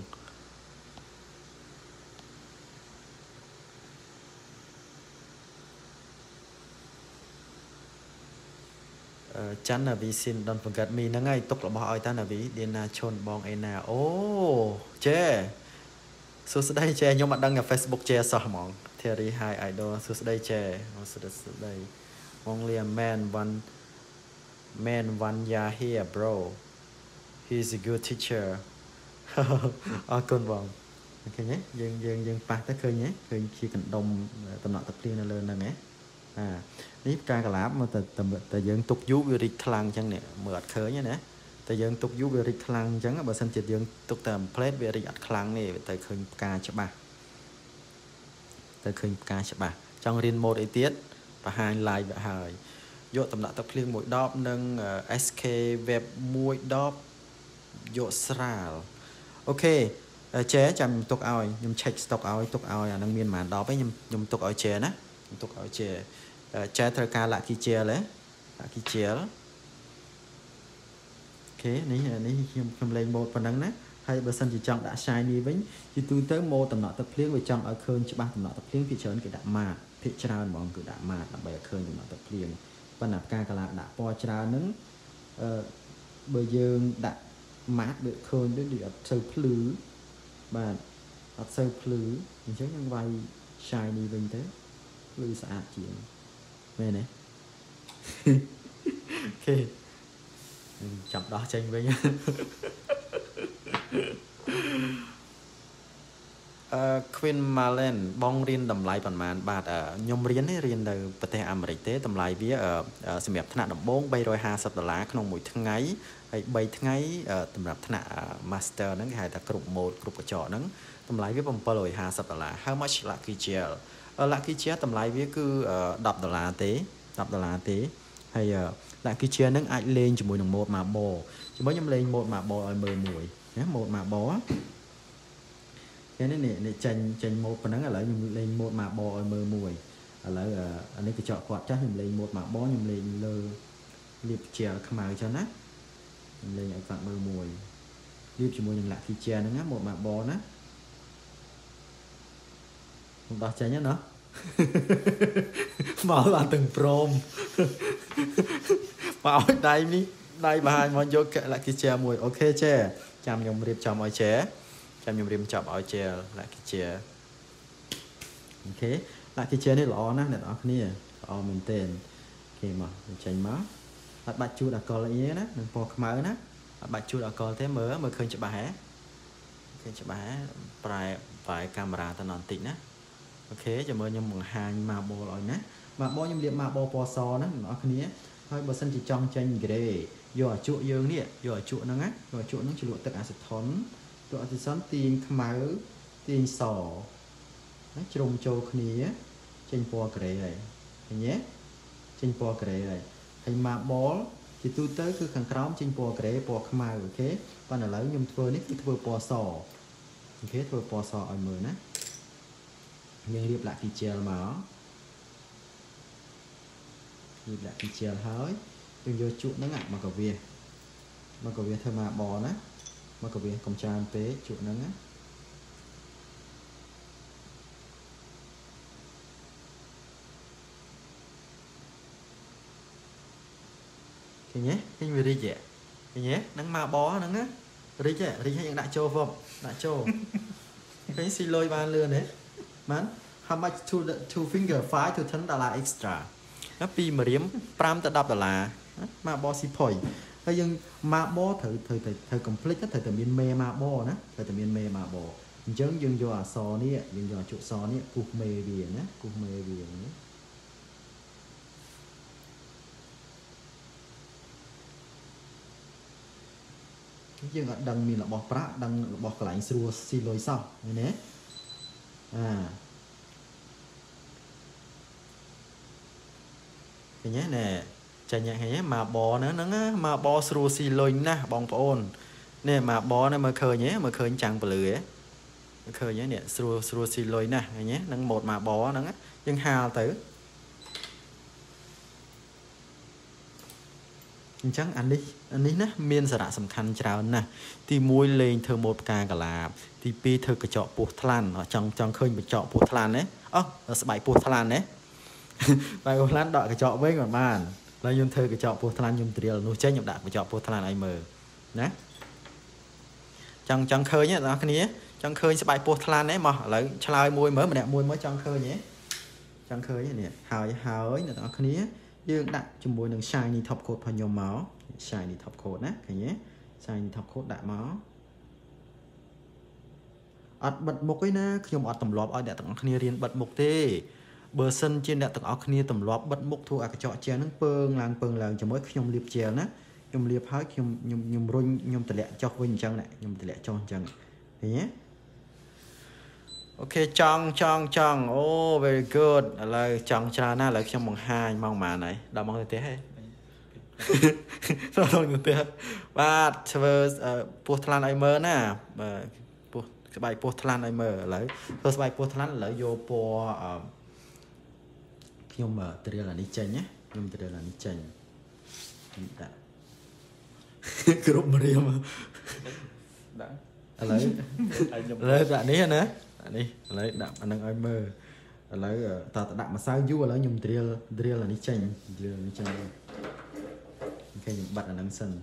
ចាន់ណាវីស៊ីន don't forget me ហ្នឹងហើយទុករបស់ឲ្យតាណាវីឌីណាឈុនបងអេណាអូចេសួស្ដីចេខ្ញុំអត់ដឹងថា Facebook ចេសោះហ្មង Terry Hi Idol សួស្ដីចេសួស្ដី Only a man one year here bro he's a good teacher អរគុណបងឃើញទេយើងប៉ះទៅឃើញទេឃើញជាកណ្ដុំតំណក់ទឹកភ្លៀងនៅលើហ្នឹងហ៎នេះផ្កាកលាបមកតែយើងទុកយូរវារីកខ្លាំងអញ្ចឹងនេះមើលអត់ឃើញទេណាតែយើងទុកយូរវារីកខ្លាំងអញ្ចឹងបើសិនជាយើងទុកតែ plate វារីកអត់ខ្លាំងទេទៅឃើញផ្កាច្បាស់ចង់រៀនម៉ូដអីទៀតបង្ហាញ live វាហើយយកតំណក់ទឹកភ្លៀងមួយដបនិង SK web មួយដបយកស្រាលអូខេចេចាំខ្ញុំទុកឲ្យខ្ញុំ check stock ឲ្យទុកឲ្យអានឹងមានប្រហែលដបឯងខ្ញុំទុកឲ្យចេណាខ្ញុំទុកឲ្យចេត្រូវការ lucky gel ហ៎ lucky gel អូខេនេះខ្ញុំលេងម៉ូដប៉ុណ្ណឹងណាហើយបើសិនជាចង់ដាក់ shiny វិញជាទូទៅម៉ូដតំណក់ទឹកភ្លៀងវាចង់ឲ្យឃើញច្បាស់តំណក់ទឹកភ្លៀងភាគច្រើនគេដាក់ matte ភាគច្រើនហ្មងគឺដាក់ matte ដើម្បីឲ្យឃើញតំណក់ទឹកភ្លៀងប៉ុន្តែផ្កាកាឡាដាក់ពណ៌ច្រើនហ្នឹងបើយើងដាក់ matte វាឃើញដូចអត់សូវភ្លឺបាទអត់សូវភ្លឺអញ្ចឹងយើងវាយ shiny វិញទៅភ្លឺស្អាតជាងមែនទេអូខេចាំដោះចេញវិញQueen Malen បងរៀនតម្លៃប៉ុន្មានបាទខ្ញុំរៀននៅប្រទេសអាមេរិកទេតម្លៃវាសម្រាប់ថ្នាក់ដំបូង$350ក្នុងមួយថ្ងៃហើយ3ថ្ងៃសម្រាប់ថ្នាក់ Master ហ្នឹងគេហៅថាគ្រប់ម៉ូដគ្រប់កញ្ចក់ហ្នឹងតម្លៃវា$750 How much Lucky Gel Lucky Gel តម្លៃវាគឺ$10ទេ$10ទេហើយ Lucky Gel ហ្នឹងអាចលេងជាមួយនឹងម៉ូដ Marble ជាមួយខ្ញុំលេងម៉ូដ Marble ឲ្យមើលមួយណាម៉ូដ Marble cái này tranh một phần nắng là nhung lên một mà bò ở mơ mùi là anh ấy cái chọn quạt chắc nhung lên một mà bó nhung lên lơ liệp chè khăm màu cho nát lên ở quạt mơ mùi liệp chỉ mùi nhung lại khi chè nó một mà bò nát không đọc chè nhá nó mở là từng prom bảo đây mi đây bà món vô kệ lại khi chè mùi ok chè chăm nhung liệp chăm ở chè chăm nhung liệp chăm ở chè lại khi chè ok lại cái chế này lọ nè đó kia lọ mình tên khi mà chanh máu đặt bạch chu đã có lại nhé đó đừng bỏ máu nè bạch chu đã có thế mới khơi cho bà hé khơi cho bà hé phải camera ta nón tịnh nè ok cho mới nhung bằng hai mà bò rồi nè mà bò nhung liệp mà bò bò so nè đó kia thôi bờ sân chỉ trong chanh cái đây giờ chuột dương nè giờ chuột nó ngắt giờ chuột nó chỉ lụa tất cả sẽ thốn lụa thì sắn tiền máu tiền sò trồng châu khía trên po kề này nhé trên po kề này hình mà bó thì tôi tới cứ khăn khóm trên po kề po khmai ok còn là lấy nhung thưa nít thưa po sò ok thưa po sò ở mờ nè nhưng điệp lại thì chèo mà điệp lại thì chèo hơi đừng vô trụ nó ngại mà cầu việt thôi mà bò nè mà cầu việt công tràn tế trụ nó á thì nhé cái người đi vậy thì nhé nắng mà bó nắng á đi chứ đi hay những đại châu vọng đại châu cái xì lôi ban lươn đấy mán how much two finger five to $10 extra nó pi mà điểm pram ta đập là mà bó xì phổi hay nhưng mà bó thời complete thời miền mê mà bó nè thời miền mê mà bó giống dương do sò nè dương do trụ sò nè cục mê biển nhé cục mê biển nhé dương ở đằng mình là bò prá đằng bò lạnh xua xì lôi sau này nè cái nhé nè chạy nhẹ nhé mà bò nữa nó mà bò xua xì lôi nè bong ôn nè mà bò nó mà khơi nhé mà khơi chẳng bự lưỡi khơi nhé nè xua xì lôi nè nhé nâng một mà bò nó nhưng hào tử chẳng anh đi nè miền sả sầm khăn chào nè thì môi lên thơ một ca cả là thì pi thơ cái chọ bột than ở trong khơi bị chọ bột than đấy ở bài bột than đấy bài bột than đợi cái chọ với ngọn bàn là dùng thơ cái chọ bột than dùng tiền nuôi chơi nhập đạn cái chọ bột than ai mờ nè trong khơi nhé đó cái ní trong khơi sẽ bài bột than đấy mà lại chai môi mới mà đẹp môi mới trong khơi nhé trong khơi nhé hào ấy là đó cái ní dương đặt chung môi đường shiny top coat vào nhôm máu shiny top coat nè cái nhé shiny top coat đại máu ọt bật mục ấy nè nhôm ọt tầm lọp ở đại tầng khnia riêng bật mục tê bờ sân trên đại tầng ở khnia tầm lọp bật mục thu à cái chọ chè nó pương làng cho mỗi nhôm liệp chè nè nhôm liệp hết nhôm run nhôm tệ lẹ cho vinh chân này nhôm tệ lẹ cho chân thế nhé ok chong oh very good là chong cha na là trong mong hai mong mà này đào mong thế hay rồi thế ba Portland ai mơ nè cái bài Portland ai mơ lấy first bài Portland lấy vô po khi mà từ là đi chơi nhé nhưng từ là đi chơi group Maria mà lấy bạn ấy nữa đi lấy đạm anh đang ai mơ lấy ta đạm mà sao du lấy nhung drill là đi chanh cái những bạn ở đằng sân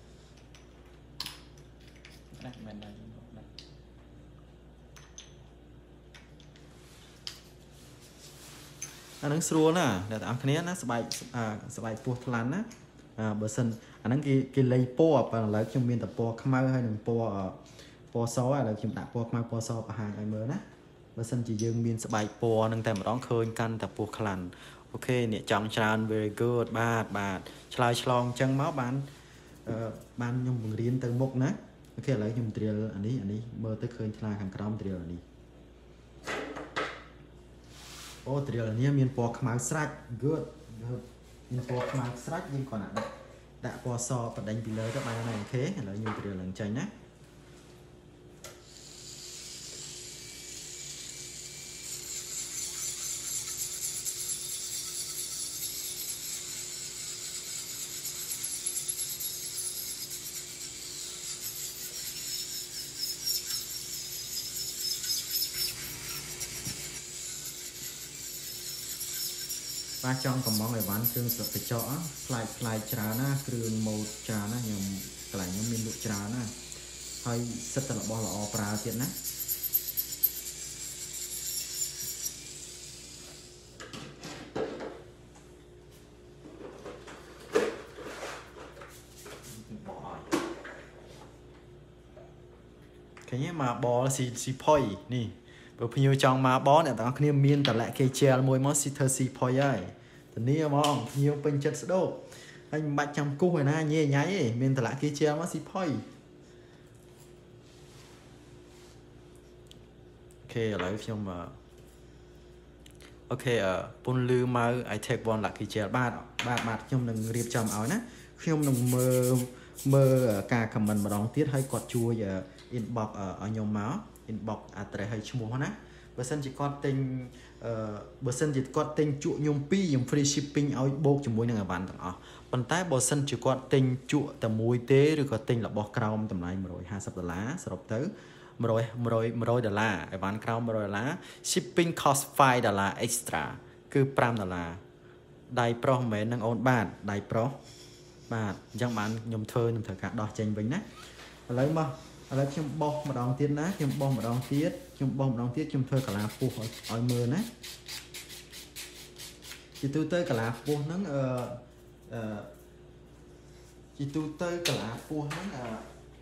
anh đang xua nè để tạm cái này nó sẽ bài Portland á bờ sân anh đang cái lấy po và lấy trong miền tập po khmer hay là po sói là chim đạp po khmer po sói và hàng ai mơ nè bờ sân chỉ dương miền sẽ bài po nâng tay mà đón khơi căn tập po khlan ok nè chọn tràn very good bad chai chlong chân máu ban nhung bằng riêng từ mục nè ok lấy nhung drill anh ấy mơ tới khơi chai hàng crom drill anh ấy ô drill anh ấy miền po khmer sạch good miền po khmer sạch nhưng còn đã po so và đánh bị lớn các bạn này thế là nhung drill lần chơi nhé ba trong cầm mong này bán cương sợ phải chọ fly trà na cương màu trà na nhưng lại nhóm mình lụa trà na hơi rất là bỏ lọ pra tiện á cái nhé mà bò là xì phôi nè bởi vì nhiều trong mà bó này tao kia miên tao lại cây chè môi món xì thơ xì phôi ấy tao ní mong nhiều bên chân sẽ đâu anh bắt trong cung rồi na nhẹ nháy miên tao lại cây chè món xì phôi ok lại phim mà ok pôn lư mà I take one lại cây chè ba phim đừng riệp chồng áo nè phim đừng mơ cả comment mà đón tiết hay quạt chua giờ inbox ở nhóm máu inbox tre hay chua nè bữa sen chỉ có tên chuột nhung pi dùng free shipping ao bột cho mối năng bạn tặng bàn tay bữa sen chỉ có tên chuột tầm mùi tế rồi có tên là bò crown tầm này $120 sập tới $100 bạn crown $100 shipping cost $5 extra cứ $5 đài pro mẹ năng ôn bạn đài pro bạn chẳng bạn nhung thơ cả đo tranh bình nè lấy mà lấy chim bò mà đong tiết ná chim bò mà đong tiết chim thơ cả là phù hỏi mưa nè chỉ tu tới cả là phù nắng chỉ tu tới cả là phù nắng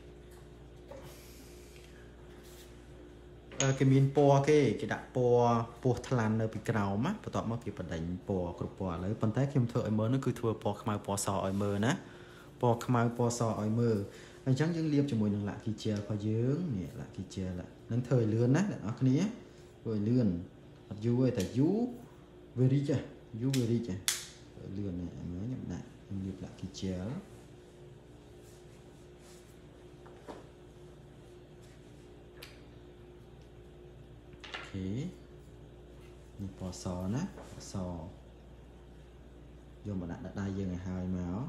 cái miền po cái đặt po thlan nơi bị cào mắt và tọt mất cái phần đánh po cục po lấy phần tay chim thơ hỏi mưa nó cứ thua po khmai po sò hỏi mưa nè po khmai po sò hỏi mưa anh chẳng những liệp cho mùi nâng lại kỳ chè có dưỡng nè lại kỳ chè lại nâng thời lươn á nó cái này rồi lươn hoặc dú ơi tại dú về đi chè lươn này mới nhậm lại anh liệp lại kỳ chè ok như bò sò ná sò vô mà đặt đai giờ ngày 2 máu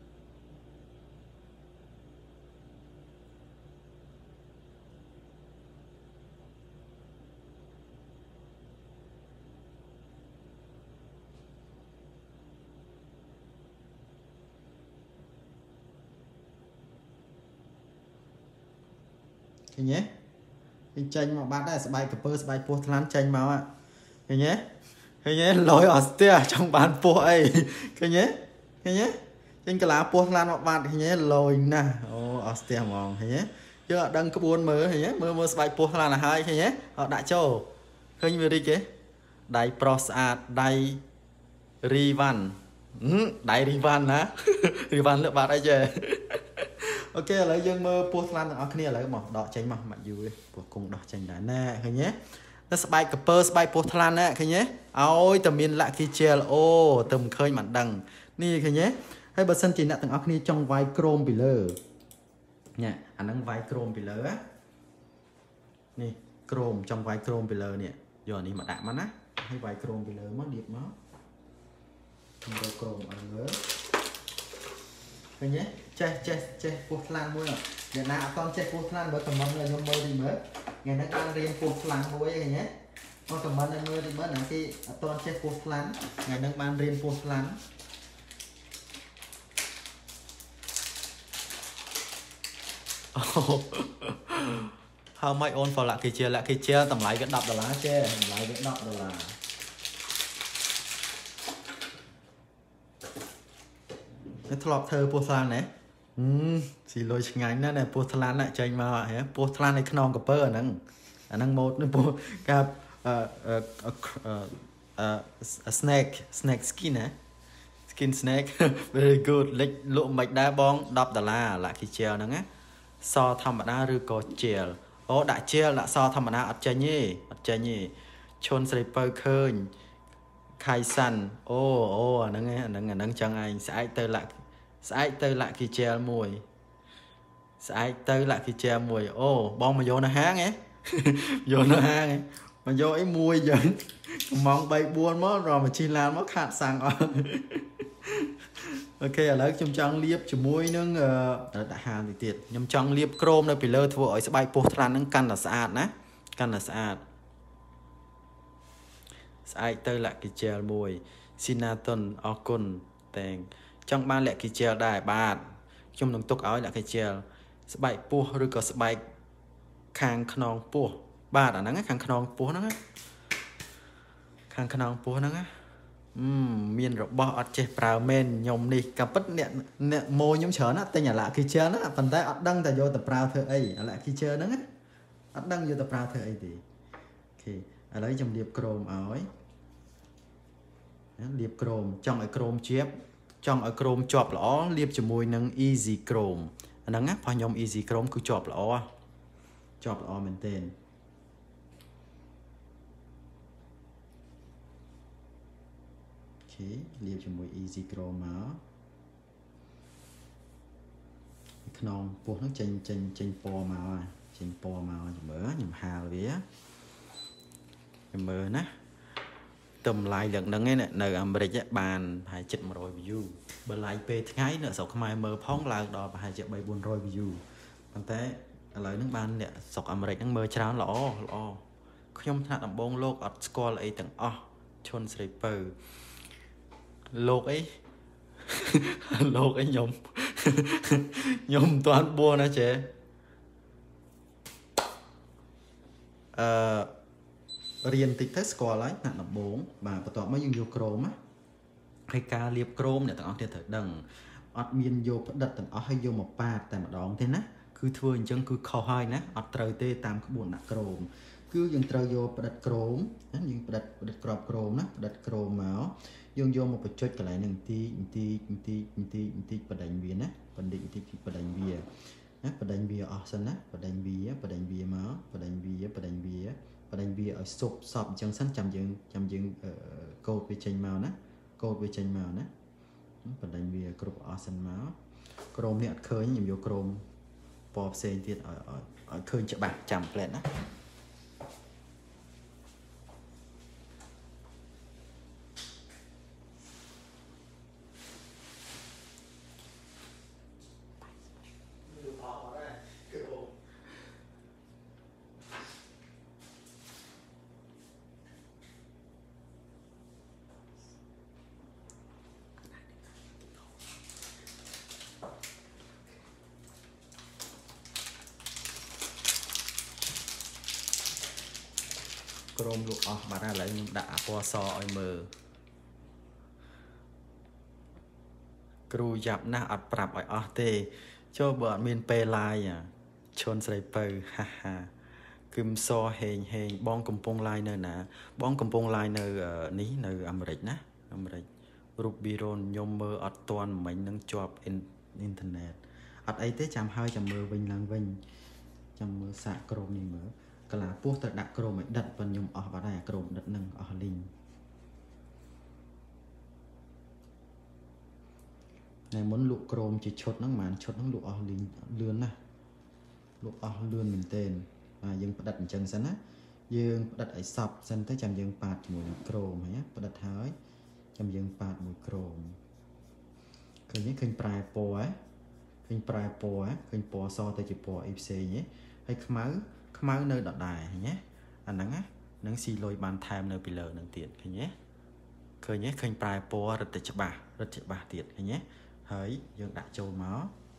cái nhé cái tranh mà bạn đây sẽ bay post lan tranh màu ạ cái nhé lối ở tia trong bán po ấy cái nhé trên cái lá post lan mà bạn cái nhé lồi nè ở tia màu cái nhé chứ đăng cái buôn mơ cái nhé mơ bay post lan là hai cái nhé họ đại châu khơi như đi chứ đại prosat đại rivan á rivan lựa bạn đây chứ ok lấy dương mơ Portland ở kia lấy một đỏ tranh mà mạnh dù của cùng đỏ tranh đá nè thấy nhé nó spike copper spike Portland nè thấy nhé ôi tầm miền lại khi chơi ô tầm khơi mặn đằng ni thấy nhé hay bật sân chỉ nè tầng ở kia trong vai chrome pillar nha anh đang vai chrome pillar á nè chrome trong vai chrome pillar nè giờ này mà đạm á hay vai chrome pillar mất điệp nó chrome ở ngớ cái nhé chơi Portland mua ngày nào con chơi Portland bởi tầm là nhôm mơ đi mới ngày nó đang riêng Portland mua ấy nhé con tầm mơ mơ đi mới là cái con chơi Portland ngày nó ban riêng Portland how much on for lại cái chia tầm lại cái đập đờ lá chơi lại cái đập đờ là cái thọp thơ Portland này xì lôi ngay nè này Portland lại cho anh mà hả Portland này non copper năng một nó cap snake skin nè skin snake very good lịch lộ mạch đá bong $10 lại khi treo nè á so thăm mà đá rư có treo đã treo là so thăm mà đá ở chơi nhỉ chôn sniper khơi khai săn nâng chân anh sẽ tới lại khi treo mùi bong mà vô nó háng ấy vô nó háng ấy mà vô ấy mùi giờ mong bay buôn mất rồi mà chi làm mất hạt sang ok lấy trong trăng liếp cho muối nâng đại hàng thì tiệt nhầm trăng liếp chrome nơi pillar thua ở sẽ bay Portland nâng căn là sạch tới lại cái treo mùi ស៊ីណាតុនអរគុណតែងចង់បានលក្ខខជែលដែរបាទខ្ញុំនឹងទុកឲ្យលក្ខខជែលស្បែកពោះឬក៏ស្បែកខាងខ្នងពោះបាទអាហ្នឹងខាងខ្នងពោះហ្នឹងខាងខ្នងពោះហ្នឹងមានរបស់អត់ចេះប្រើមែនខ្ញុំនេះក៏ពិតអ្នកម៉ូខ្ញុំច្រើនណាស់តែញអាលក្ខខជែលណាប៉ុន្តែអត់ដឹងតែយកទៅប្រើធ្វើអីអាលក្ខខជែលហ្នឹងអត់ដឹងយកទៅប្រើធ្វើអីទេអូខេឥឡូវខ្ញុំលាបក្រោមឲ្យលាបក្រោមចង់ឲ្យក្រោមជាប់ចង់ឲ្យក្រោមជាប់ល្អលាបជាមួយនឹង Easy Chrome អាហ្នឹងណារបស់ខ្ញុំ Easy Chrome គឺជាប់ល្អមែនទែនអូខេលាបជាមួយ Easy Chrome មកក្នុងពោះហ្នឹងចេញពណ៌មកចេញពណ៌មកចាំមើលខ្ញុំហាលវាចាំមើលណាតម្លៃលើកហ្នឹងឯងនៅអាមេរិកបានប្រហែល700 view បើ like ពេលថ្ងៃនៅស្រុកខ្មែរមើលផងឡើងដល់ប្រហែលជា300-400 view ប៉ុន្តែឥឡូវហ្នឹងបានអ្នកស្រុកអាមេរិកហ្នឹងមើលច្រើនល្អខ្ញុំថ្នាក់ដំបងលោកអត់ស្គាល់អីទាំងអស់ឈុនស្រីពៅលោកអីខ្ញុំមិនទាន់បួនណាចេរៀនតិចទៅស្គាល់ហើយថ្នាក់ដំបងបាទបន្ទាប់មកយើងយកក្រោមណាហើយការលាបក្រោមអ្នកទាំងអស់គ្នាត្រូវដឹងអត់មានយកផ្ដិតទាំងអស់ហើយយកមកប៉ាតតែម្ដងទេណាគឺធ្វើអញ្ចឹងគឺខុសហើយណាអត់ត្រូវទេតាមក្បួនដាក់ក្រោមគឺយើងត្រូវយកផ្ដិតក្រោមណាយើងផ្ដិតក្របក្រោមណាផ្ដិតក្រោមមកយើងយកមកបញ្ចុចកន្លែងហ្នឹងបន្តិចបដិញវាណាបន្តិចបដិញវាណាបដិញវាអស់សិនណាបដិញវាមកបដិញវាឲ្យសុបសពអញ្ចឹងសិនចាំយើងកូតវាចេញមកណាកូតវាចេញមកណាបដិញវាគ្រប់អស់សិនមកក្រោមនេះអត់ឃើញខ្ញុំយកក្រោមពណ៌ផ្សេងទៀតឲ្យឃើញច្បាស់ចាំផ្លែតណាក្រោមលក់អស់បាទឥឡូវខ្ញុំដាក់ពណ៌សឲ្យមើលគ្រូយ៉ាប់ណាស់អត់ប្រាប់ឲ្យអស់ទេចូលបើអត់មានពេល live ឈុនស្រីពៅហាហាគឹមសហេងបងកំពុង live នៅណាបងកំពុង live នៅនេះនៅអាមេរិកណាអាមេរិករូបប៊ីរ៉ូនខ្ញុំមើលអត់ទាន់មិញនឹងជាប់អ៊ីនធឺណិតអត់អីទេចាំហើយចាំមើលវិញឡើងវិញចាំមើលសាកក្រោមនេះមើលកលាពោះទៅដាក់ក្រោមឲ្យដិតប៉ុនខ្ញុំអស់បាត់ហើយអាក្រោមដិតនឹងអស់លីងតែមុនលក់ក្រោមជាឈុតហ្នឹងមិនឈុតហ្នឹងលក់អស់លីងលឿនណាស់លក់អស់លឿនមែនទែនយើងផ្ដិតអញ្ចឹងសិនណាយើងផ្ដិតឲ្យសពសិនទៅចាំយើងប៉ាតជាមួយនឹងក្រោមហើយផ្ដិតហើយចាំយើងប៉ាតមួយក្រោមឃើញឃើញប្រែពណ៌ឃើញប្រែពណ៌ឃើញពណ៌សទៅជាពណ៌អីផ្សេងហើយខ្មៅនៅដដែលណាអាហ្នឹងនឹងស៊ីលុយបានថែមនៅពីលើនឹងទៀតឃើញទេឃើញប្រែពណ៌រឹតតែច្បាស់ទៀតឃើញទេហើយយើងដាក់ចូលមក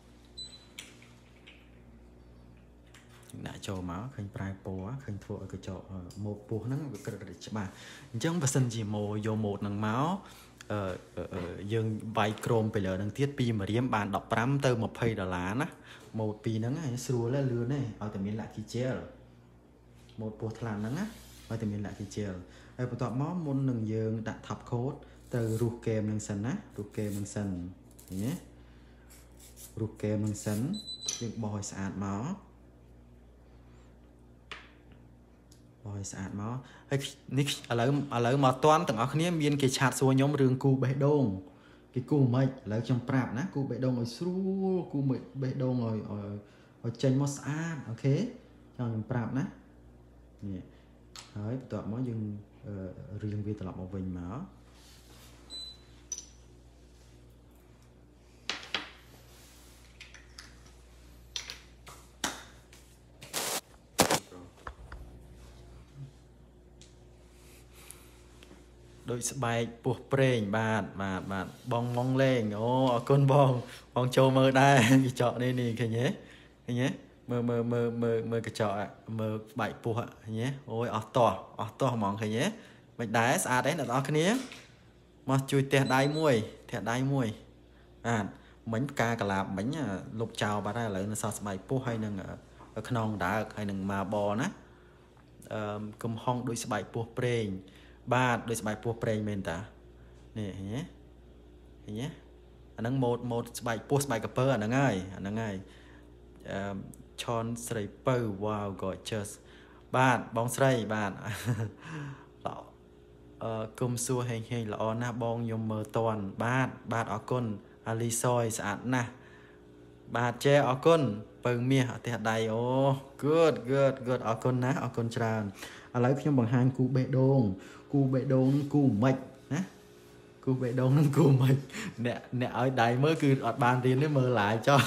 ឃើញប្រែពណ៌ឃើញធ្វើឲ្យកញ្ចក់ម៉ូដពោះហ្នឹងវាក្រឹតច្បាស់អញ្ចឹងបើសិនជាយកម៉ូដហ្នឹងមកយើងវាយក្រោមពីលើហ្នឹងទៀតពី1រៀមបាន15ទៅ$20ណាម៉ូដពីរហ្នឹងស្រួលលឿនទេឲ្យតែមានលក្ខខជែលម៉ូដពោះថ្លាន់ហ្នឹងណាឲ្យតែមានលក្ខខជែលហើយបន្ទាប់មកមុននឹងយើងដាក់ top coat ទៅរុះគែមនឹងសិនណារុះគែមនឹងសិនឃើញទេរុះគែមនឹងសិនយើងបោះឲ្យស្អាតមកហើយនេះឥឡូវមកតាន់ទាំងអស់គ្នាមានគេឆាតសួរខ្ញុំរឿងគូបេះដូងគេគូមិនឥឡូវខ្ញុំប្រាប់ណាគូបេះដូងឲ្យស្រួលគូបេះដូងឲ្យចេញមកស្អាតអូខេចង់ខ្ញុំប្រាប់ណានេះហើយបន្ទាប់មកយើងរៀងវាត្រឡប់មកវិញមក đôi bài buộc preng bạn bong mong lên ô con bong châu mơ đây cái chọn đây nè cái nhé mơ cái chọn mơ bài buộc nhé ôi ở to mong cái nhé mày đá xa đấy là đó cái nhé mà chui tẹt đai muôi bánh ca cả là bánh lục chào bà đây là nó sao bài buộc hay nâng ở khăn đá hay nâng mà bò ná cầm hong đôi bài buộc preng ba đôi bài buộc preng men ta nè nhé anh đang một bài buộc bài cà phê anh đang ngay chọn sợi pơ wow gorgeous bạn bong sợi bạn cầm xua hình là on na bong nhom mờ toàn bạn ở con ali soi sạch na bạn che ở con pơ mía ở thế đây ô good ở con tràn lấyខ្ញុំបង្ហាញគូបេះដូងគូម៉េចណាគូបេះដូងនឹងគូម៉េចអ្នកឲ្យដៃមើលគឺអត់បានរៀនទេមើលឡាយចោះ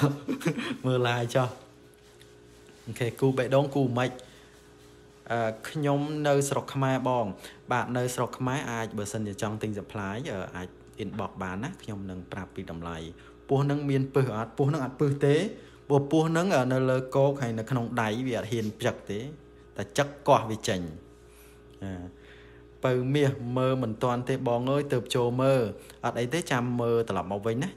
អូខេគូបេះដូងគូម៉េចខ្ញុំនៅស្រុកខ្មែរបងបាទនៅស្រុកខ្មែរអាចបើសិនជាចង់ទិញ supply អាច inbox បានណាខ្ញុំនឹងប្រាប់ពីតម្លៃពោះនឹងមានពឹសអត់ពោះនឹងអត់ពឹសទេព្រោះពោះនឹងនៅលើកោកហើយនៅក្នុងដៃវាអត់ហ៊ានចឹកទេតែចឹកកោះវាចេញបើមាសមើលមិនតាន់ទេបងអើយទៅចូលមើលអត់អីទេចាំមើលត្រឡប់មកវិញណា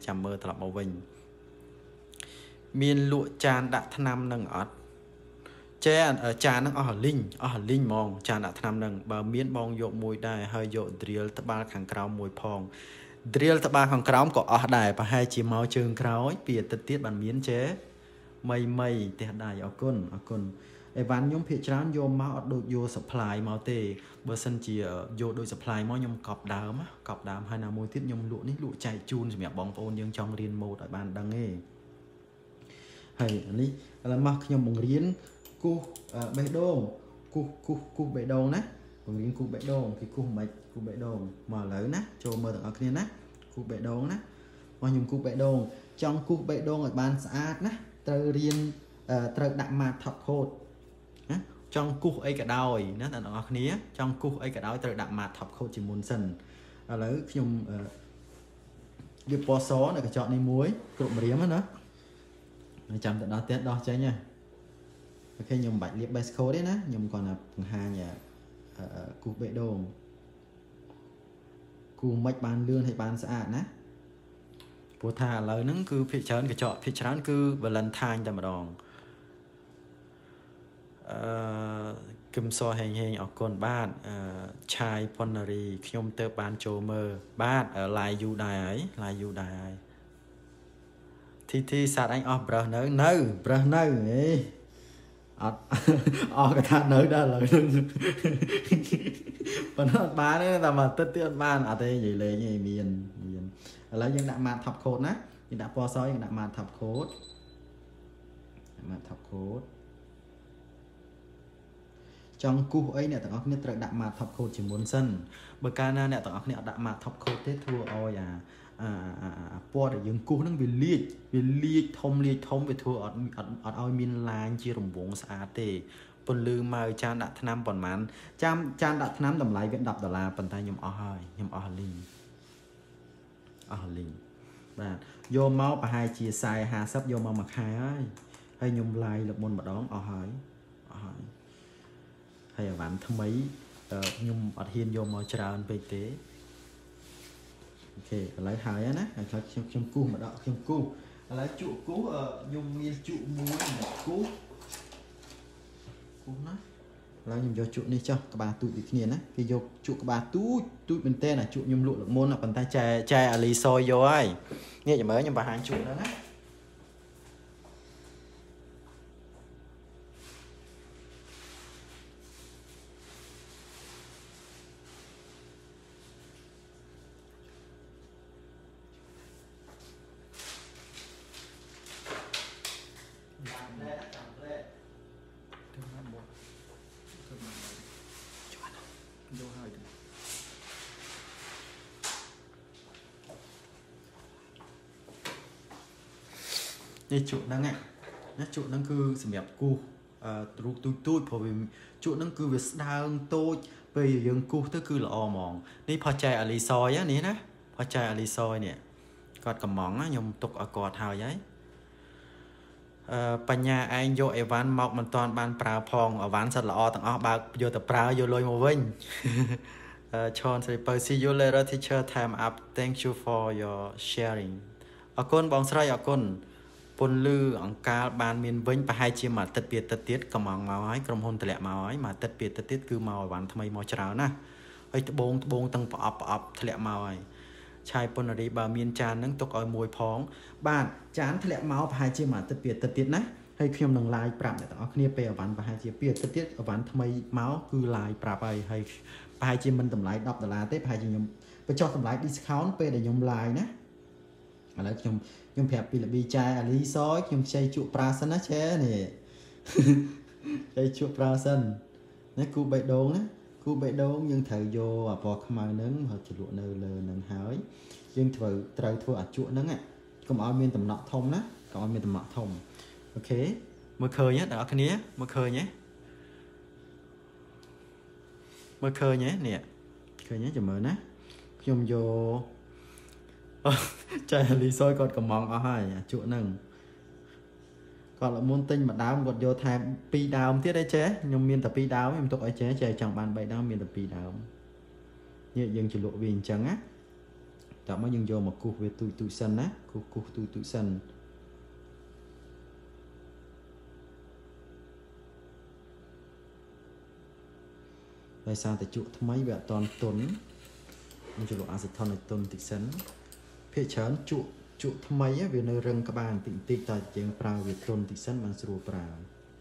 មានលក់ចានដាក់ថ្នាំនឹងអត់ចាននឹងអស់លីងហ្មងចានដាក់ថ្នាំនឹងបើមានបងយកមួយដែរហើយយក drill ត្បាល់ខាងក្រោមមួយផង drill ត្បាល់ខាងក្រោមក៏អស់ដែរប្រហែលជាមកជើងក្រោយពីអាទិត្យទៀតបានមានចេមីទេដែរអរគុណអេវ៉ាន់ខ្ញុំភាគច្រើនយកមកអត់ដូចយក supply មកទេបើសិនជាយកដូច supply មកខ្ញុំកប់ដើមហើយណាមួយទៀតខ្ញុំលក់នេះលក់ចែកជូនសម្រាប់បងប្អូនយើងចង់រៀនម៉ូដឲ្យបានដឹងទេហើយនេះឥឡូវមកខ្ញុំបង្រៀនគូសបេះដូងគូសបេះដូងណាបង្រៀនគូសបេះដូងគេគូសមិនគូសបេះដូងមកឥឡូវណាចូលមើលទាំងអស់គ្នាណាគូសបេះដូងណាមកខ្ញុំគូសបេះដូងចង់គូសបេះដូងឲ្យបានស្អាតណាត្រូវរៀនត្រូវដាក់ម៉ាត top coat ណាចង់គូសអីក៏ដោយណាអ្នកទាំងអស់គ្នាចង់គូសអីក៏ដោយត្រូវដាក់ម៉ាត top coat ជាមុនសិនឥឡូវខ្ញុំវាពណ៌សនៅកញ្ចក់នេះមួយគ្រប់ម្រាមណាចាំទៅដល់ទៀតដោះចេញណាអូខេខ្ញុំមិនបាច់លាប base coat ទេណាខ្ញុំគ្រាន់តែបង្ហាញគូសបេះដូងគូមិនបានលឿនឲ្យបានស្អាតណាព្រោះថាឥឡូវហ្នឹងគឺភាគច្រើនកញ្ចក់ភាគច្រើនគឺ Valentine តែម្ដងគឹមសហេងអរគុណបាទឆាយប៉ុននារីខ្ញុំទៅបានចូលមើលបាទ live យូរដែរហើយទីសាតអញអស់ប្រឹសនៅអេអត់អស់ក៏ថានៅដែរឥឡូវហ្នឹងប៉ុន្តែអត់បានទេតែមកទឹកទៀតអត់បានអត់ទេនិយាយលេងឯងមានឥឡូវយើងដាក់ម៉ាត top coat ណាយើងដាក់ពណ៌សយើងដាក់ម៉ាត top coat ចង់គូសអីអ្នកទាំងអស់គ្នាត្រូវដាក់ម៉ាត top coat ជាមុនសិនបើកាលណាអ្នកទាំងអស់គ្នាអត់ដាក់ម៉ាត top coat ទេធ្វើឲ្យពណ៌ដែលយើងគូសហ្នឹងវាលាចធំវាធ្វើអត់ឲ្យមានឡាញជារង្វង់ស្អាតទេពន្លឺមកចានដាក់ថ្នាំប៉ុន្មានចានដាក់ថ្នាំតម្លៃវា$10ប៉ុន្តែខ្ញុំអស់ហើយខ្ញុំអស់លីងបាទយកមកប្រហែលជា40យកមកមួយខែហើយខ្ញុំឡាយលើកមុនម្ដងអស់ហើយហើយអាវ៉ាន់ថ្មីខ្ញុំអត់ហ៊ានយកមកច្រើនពេកទេអូខេឥឡូវហើយណាខ្ញុំគូសម្ដងខ្ញុំគូឥឡូវជក់គូខ្ញុំមានជក់មួយគូណាឥឡូវខ្ញុំយកជក់នេះចុះក្បាលទូចដូចគ្នាណាគេយកជក់ក្បាលទូចមែនតើជក់ខ្ញុំលក់លើកមុនប៉ុន្តែចែអាលីសយយកហើយនេះចាំមើលខ្ញុំបង្ហាញជក់ហ្នឹងណានេះជក់ហ្នឹងណាជក់ហ្នឹងគឺសម្រាប់គូស túi phổ vì chuột nó cứ việc đang tôi bây giờ dân cú tới cứ là mòn ní phò chạy ở lì xôi á ní nè phò chạy ở lì xôi nè còn cầm mỏng á nhung tục ở cọt hào giấyปัญญาไอ้โยไอ้วันมอกมันตอนบานปลาพองเอาวันสัตว์ละอต่างออกบาโยแต่ปลาโยลอยมาวิ่งชอนสิเปิด see you later teacher time up thank you for your sharing อากนบองสไลอากนปนลืออังกาบานมีนวิ่งไปให้เชียมาตัดเปียตัดเตี้ยกำมังมาไว้กรมหนตะแหลมาไว้มาตัดเปียตัดเตี้ยคือมาวันทำไมมอชราวนะไอ้บงตั้งปอบทะเลมาไว้ชายปนรีบามีนจานนั่งตกเอามวยพ้องบ้านจานทะเลเมาพายเจียมาตะเปียตะเตียนะให้ขยมหนังลายปรับเนี่ยต้องเอาเนียไปเอาวันพายเจียเปียตะเตียเอาวันทำไมเมาคือลายปรับไปให้พายเจียมันตำลาย$10เต้พายเจียยมไปจอดตำลายดิสคาวน์ไปแต่ยมลายนะอะไรยมแผลปีละบีใจอะไรซอยยมใช้จุปลาสันนะเช่เนี่ยใช้จุปลาสันนี่กูใบโดงนะกูไปโดนยังถ่ายโยพอขมายนึงเขาจะลวกเนยเลยนังหายยังถ่ายถ่ายทั่วจุนึงอ่ะก็มาเอาเมียนตำหนักทงนะก็เอาเมียนตำหนักทงโอเคเมื่อเคยเนี้ยแต่เอาคันนี้เมื่อเคยเนี้ยเนี่ยเคยเนี้ยจะเหมือนนะยมโยใจรีซอยกอดกับมองเอาให้จุนึงcòn là môn tinh mà đào gọt vô tham pi đào tiết đấy chế nhưng miền tập pi đào em tục ở chế chơi chẳng bàn bài đào miền tập pi đào như dân chỉ lộ viên chẳng á tạo mới dân vô một cuộc về tụi sân á cuộc tụi sân tại sao tại trụ mấy vợ toàn tuấn mình chỉ lộ ăn thon này tuần tụi sân phía chán trụทำไมเวียนเรื่องกบาลติดต่อเจียงปลาเวียตรนติสันมันสรูปลา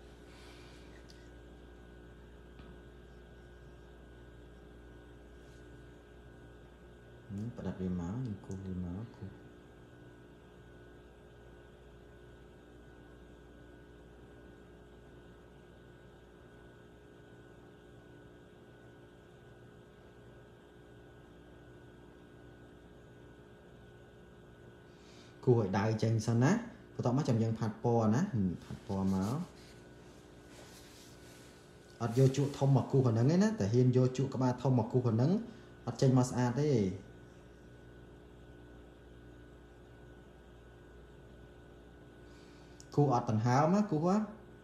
ประดับเรียม้ากูเรียม้ากูหอยได้จังสันนะก็ต้องมาจำยังผัดปอนะผัดปอมาอัดโยจุทอมหมกกูคนนั้นไงนะแต่เห็นโยจุกับมาทอมหมกกูคนนั้นอัดจังมาสะอาดได้กูอัดต่างหาวมั้ยกูว่า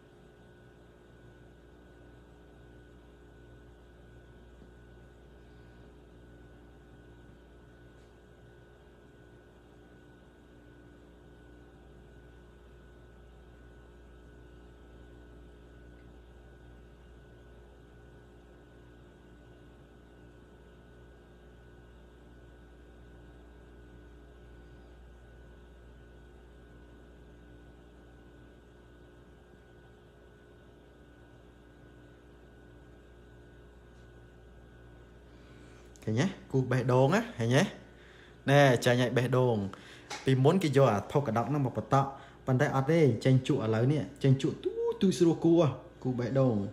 เห็นไหมกูเบะโดงáเห็นไหมแน่ใจใหญ่เบะโดงปีม้วนกี่โยอ่ะพอกระดักนั่งบอกปะตะปันได้อัดได้เจนจุอะไรเนี่ยเจนจุตู้สโลกูอ่ะกูเบะโดง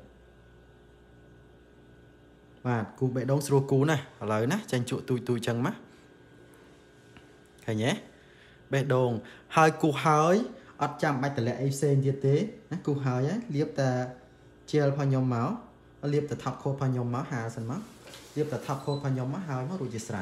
มากูเบะโดงสโลกูนะอะไรนะเจนจุตู้จังมะเห็นไหมเบะโดงหายกูหายอัดจำไปแต่ละไอเซนเดียเต้นะกูหายáเลียบแต่เชียร์พยมเมาเลียบแต่ทับโคพยมเมาหาสันมั้งเรียบแต่ทับโคพยมมาหายมารู้จิตส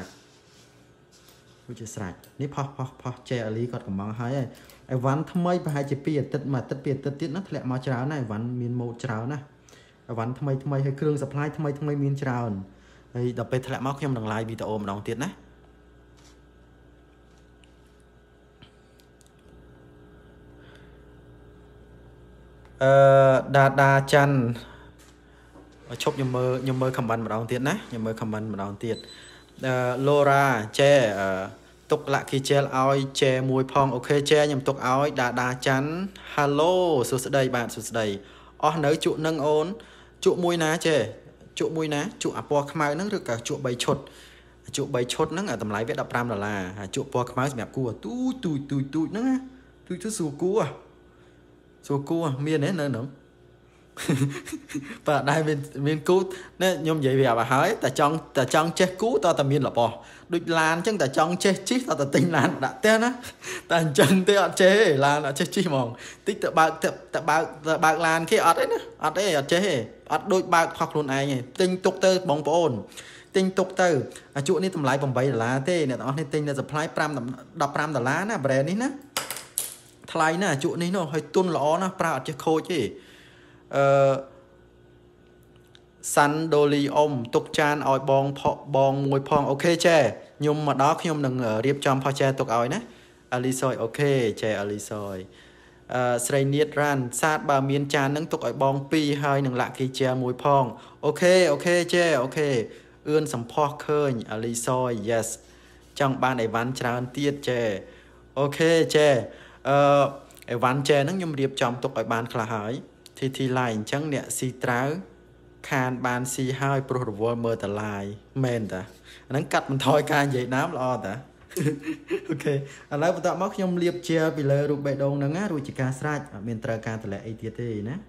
ระนี่พอเจอลีก็กำลังหายไอ้วันทำไมไปหายจะเปลี่ยนตัดมาตัดเปลี่ยนตัดติดนั่นแหละมาเช้านะไอ้วันมีนโมเช้านะไอ้วันทำไมให้เครื่องสัพพลายทำไมมีนเช้าไอ้ดับไปแถลงมาขยมดังลายบีตาโอมดองติดนะดาจันชอบยมเมอคำบันมาดองติดนะยมเมอคำบันมาดองติดโลราเจตกละคีเจลเอาเจมวยพองโอเคเจยำตกเอาดาจันฮัลโหลสุดใดบ้านสุดใดอ๋อเนื้อจุนังโอนจุมวยนะเจจุมวยนะจุอ่ะปอขมายนั่งหรือกับจุใบชดนั่งอ่ะตำลายเวท$10จุปอขมายแบบกูอ่ะตู้นั่งอ่ะตู้สู้กูอ่ะเมียเนี่ยเนอะ bà đây miền cú nè nhôm vậy về bà hỏi ta chọn chết cú ta miền là bò đôi lan chẳng ta chọn chết chí ta tình lan đã tên á ta chân tê chế lan là chết chí mong tích ta bạc lan khi ở đấy ở chế ở đôi bạc hoặc luôn ai nhỉ tinh tục tơ bóng bồn tinh tục tơ chỗ này tầm lại bằng bảy là thế nè tao này tinh là supply đập pram lá nè brand này nè thay nè chỗ này nó hơi tuôn ló nó pra chết khô chứ San đoli ôm tục chan ỏi bong mùi phong ok che nhưng mà đó khi ông đừng riêng trong pha che tục ỏi nè alisoi ok che alisoi sray niết ran sát bà miên chan nâng tục ỏi bong pi hơi nâng lạ khi che mùi phong ok che ok ươn sầm pho khơi alisoi yes trong ban này văn tràn tiết che ok che văn che nâng nhung riêng trong tục ỏi ban khla hỏi thì lại chẳng nè si tráo khan ban si hai pro vol mơ tờ lại men ta nắng cắt mình thôi can vậy nám lo ta ok lấy bắt móc nhom liệp chia vì lời rụt bệ đông nắng á rồi chỉ ca srach miền tây can tờ lại tiết thế nè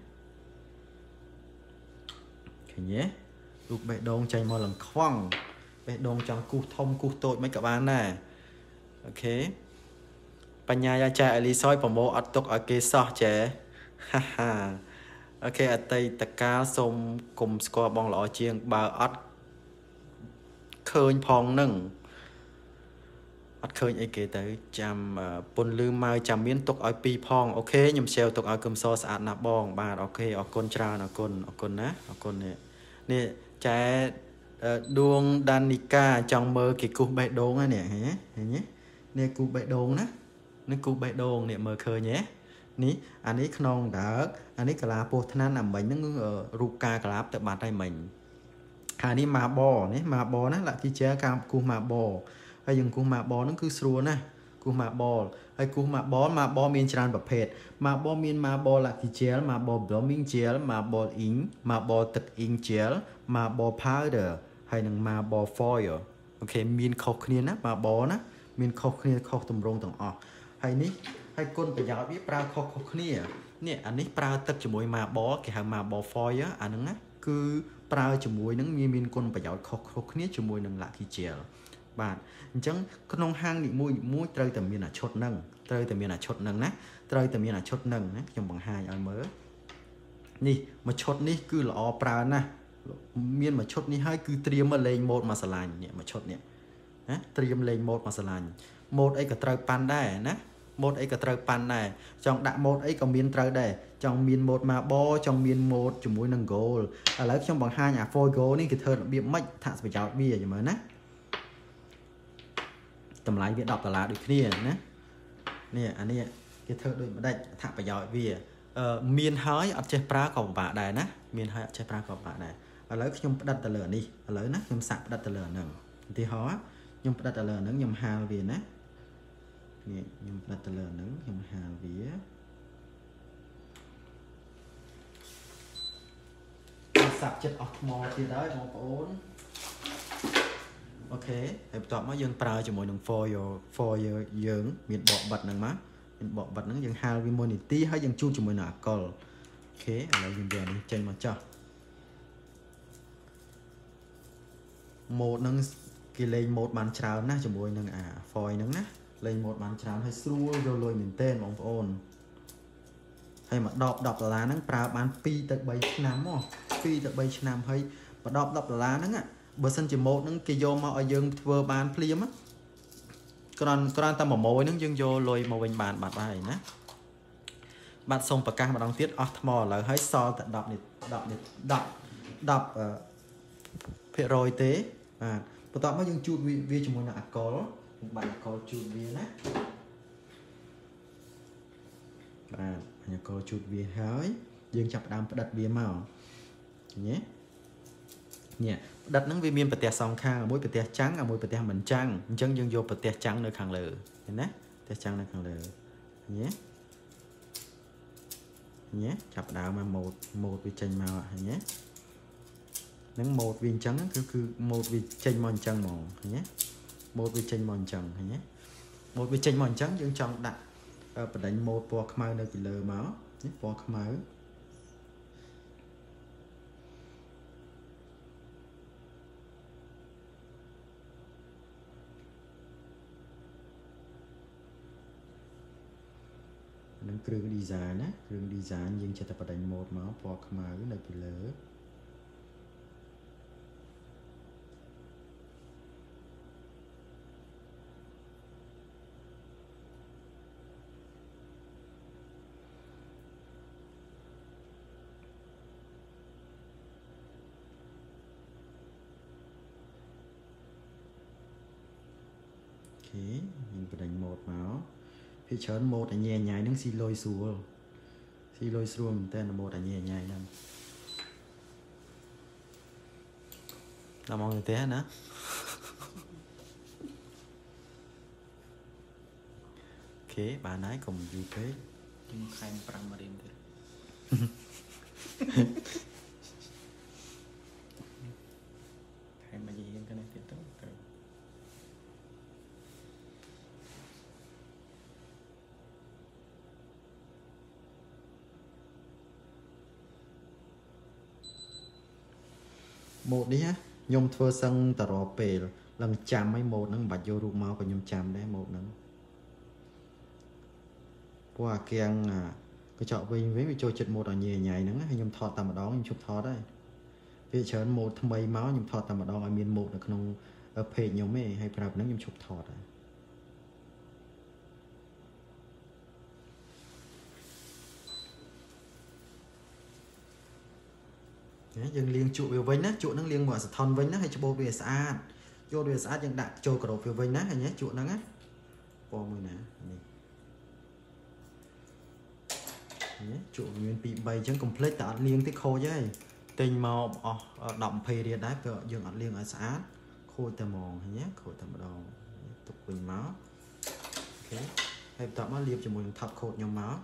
ok nhé rụt bệ đông chạy mò lần khoang bệ đông trong cu thông cu tội mấy các bạn nè okปัญญาใจอลิซอยผมโมอัดตกอเกซอเจฮ่าฮ่าโอเคอัตยตะกาสมกลมสกอร์บองหล่อเชียงบาอัดเคยพองหนึ่งอัดเคยไอเกตจำปนลืมมาจำเมียนตกอ้อยปีพองโอเคยมเชลตกอ้อยกลมซอสะอาดนับบองบาโอเคออกคนจราออกคนนะออกคนเนี่ยใจดวงดานิกาจังเมอร์กิกูใบโดงอ่ะเนี่ยเห็นไหมเนี่ยกูใบโดงนะนี่กูใบโดงเนี่ยเมอร์เคยเนี่ยนี่อันนี้ขนมดอกอันนี้กะลาโพธนาหนำใบนั่งรูกากะลาแต่บาดได้เหม็นอันนี้มาบอนี่มาบอนะละที่เจ้าการกูมาบอไอ้ยังกูมาบอนั่นคือสัวนะกูมาบอไอ้กูมาบอมีนจานประเภทมาบอมีนมาบอละที่เจ้ามาบอบลมิงเจ้ามาบออิงมาบอตึกอิงเจ้ามาบอพาวเดอร์ให้นังมาบอฟอยล์โอเคมีนเขาเคลียนะมาบอนะมีนเขาเคลียเขาตำรงต่างออกให้นี้ให้คนประหยัดวิปราเขาเนี่ยอันนี้ปลาตึกจมูกมาบอแกหามาบอฟอยล์อันนั้นนะคือปลาจมูกนั้นมีนคนประหยัดเขาเนี่ยจมูกนั่งละที่เจียวบาดจังขนมห้างนี่มุ้ยเตยแต่มีน่ะชดนั่งเตยแต่มีน่ะชดนั่งนะเตยแต่มีน่ะชดนั่งนะยังบังหายเอาเมื่อนี่มาชดนี่คือหล่อปลานะมีนมาชดนี่ให้คือเตรียมมาเลงโมดมาสลายเนี่ยมาชดเนี่ยนะเตรียมเลงโมดมาสลายโมดไอ้ก็เตยปันได้นะโมดไอ้ก็เตยปันได้จังดะโมดไอ้ก็มีนเตยได้จังมีนโมดมาบอจังมีนโมดจมูกนั่งโกลแล้วช่องบังหายโฟโกนี่คือเธอเบี้ยไม่ถ้าสเปเชียลเบี้ยอย่างเมื่อนะตำไรเวียดดอกตลาดด้วยนี่นะเนี่ยอันนี้cái thơ đôi đây thả phải giỏi vì miền hói ở trên praของbà đâyนะmiền hói ở trên praของbà đây ở lấy nhung đặt tờ lửa đi ở lấy nè nhung sạc đặt tờ lửa nè thì hó nhung đặt tờ lửa nè nhung hào vì nè nhung đặt tờ lửa nè nhung hào vì sạc chất ọt mò thì đấy mò ổn ok thì tọa má dương pra cho mọi người for dương miền bọ bật nè má miền bọ bật nó dương hào vì môn tí hay dương chu cho mọi người col ok là dương đèn đi trên mà cho một nâng cái lên một bàn trào na cho mọi người phơi nâng á lên một bàn trào hay xua rồi lôi miền tên bóng ôn hay mà đọc là nâng pra bán pi tận 7 năm không pi tận 7 năm hay mà đọc là nâng á bữa sân chỉ một nâng kia vô mà ở dương vừa bán phim á còn ta mở mồi nâng dương vô lôi màu bình bàn bạc này nè bạn xong bạc ca mà đóng tiết mò là hãy so tận đọc phía rồi tế và tọa mới dương chuột vi cho mọi người có bạn có chuột vi nè bạn có chuột vi hơi dương chập đam đặt bia màu nhé nhé đặt nắng vi miên bờ tè song khang mũi bờ tè trắng mũi bờ tè mình trắng chân dương vô bờ tè trắng nơi khang lờ nhé tè trắng nơi khang lờ nhé chập đạo mà một vi chanh màu nhé nắng một viên trắng cứ một vi chanh mòn trắng màu nhé một vi chanh mòn trắng nhé một vi chanh mòn trắng dương trong đặt bờ đánh một bò khmai nơi lờ máu nhé bò khmai គ្រឿង design ណាគ្រឿង design យើងចិត្តតែបដិញ mode មកពណ៌ខ្មៅនៅពីលើយើងបដិញ mode មកពីច្រើន mode អញញ៉ៃហ្នឹងស៊ីលុយស្រួលមែនតើ mode អញញ៉ៃហ្នឹងដល់មកទៅណាអូខេបានហើយកុំយូរពេកខ្ញុំខែ5រៀលទៀតខែមួយរៀលទៅនេះទៀតទៅម៉ូដនេះខ្ញុំធ្វើសឹងតរពេលឡើងចាំឲ្យម៉ូដហ្នឹងមិនបាច់យករូបមកក៏ខ្ញុំចាំដែរម៉ូដហ្នឹងព្រោះអាគៀងកញ្ចក់វិញវាចូលចិត្តម៉ូដអញញ៉ៃហ្នឹងហើយខ្ញុំថតតែម្ដងខ្ញុំជប់ថតដែរវាច្រើនម៉ូដថ្មីមកខ្ញុំថតតែម្ដងឲ្យមានម៉ូដនៅក្នុង page ខ្ញុំឯងហើយប្រាប់ហ្នឹងខ្ញុំជប់ថតដែរយើងលាងជក់វាវិញណាជក់ហ្នឹងលាងមកសថនវិញណាហើយច្បោះវាស្អាតយកវាស្អាតយើងដាក់ចូលក្របវាវិញណាហើយជក់ហ្នឹងណាពណ៌មួយណានេះជក់មាន2 3អញ្ចឹងកុំភ្លេចតែអត់លាងទេខូចហើយទិញមកអស់10 20រៀលដែរព្រោះយើងអត់លាងឲ្យស្អាតខូចតែហ្មងហ្នឹងខូចតែម្ដងទុកវិញមកអូខេហើយបន្ទាប់មកលាបជាមួយនឹងថប់ខូតខ្ញុំមក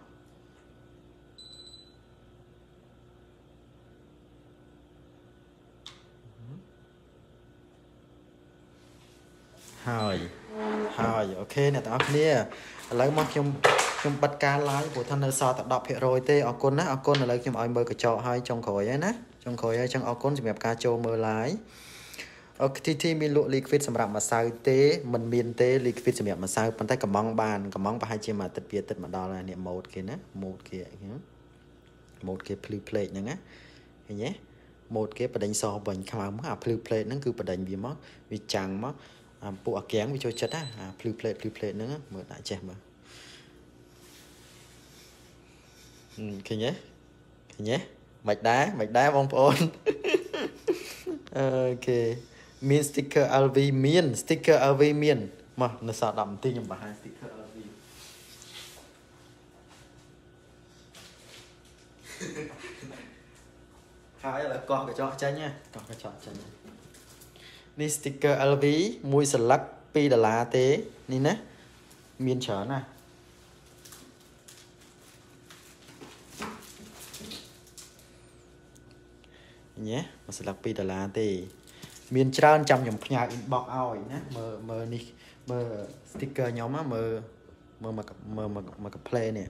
ហើយអូខេអ្នកទាំងអស់គ្នាឥឡូវមកខ្ញុំបិទការ live ព្រោះថានៅសល់តែ 10% ទេអរគុណណាអរគុណឥឡូវខ្ញុំឲ្យមើលកញ្ចក់ឲ្យចុងក្រោយហើយណាចុងក្រោយហើយចឹងអរគុណសម្រាប់ការចូលមើល live អូ TT មានលក់ liquid សម្រាប់ម្សៅទេមិនមានទេ liquid សម្រាប់ម្សៅប៉ុន្តែកំងបានកំងប្រហែលជាមួយអាទិត្យពីអាទិត្យមកដល់ហើយនេះ mode គេណា mode គេភ្លឺ plate ហ្នឹងណាឃើញទេ mode គេបដិញសវិញខ្មៅមកអាភ្លឺ plate ហ្នឹងគឺបដិញវាមកវាចាំងមកពួកអាកៀងវាចូលចិត្តណាអាភ្លឺ plate ហ្នឹងមើលដាក់ចេះមើលឃើញទេមិនដែរបងប្អូនអូខេមាន sticker LV មាន sticker LV មានមកនៅសល់10នាទីខ្ញុំបង្ហាញ sticker LV ហើយឥឡូវកោះកញ្ចក់ចេញណាកោះកញ្ចក់ចេញនេះ sticker LV មួយស្លឹក$2ទេនេះណាមានច្រើនណាញ៉េមួយស្លឹក$2ទេមានច្រើនចាំខ្ញុំផ្ញើ inbox ឲ្យណាមើលនេះមើល sticker ខ្ញុំណាមើលមក play នេះ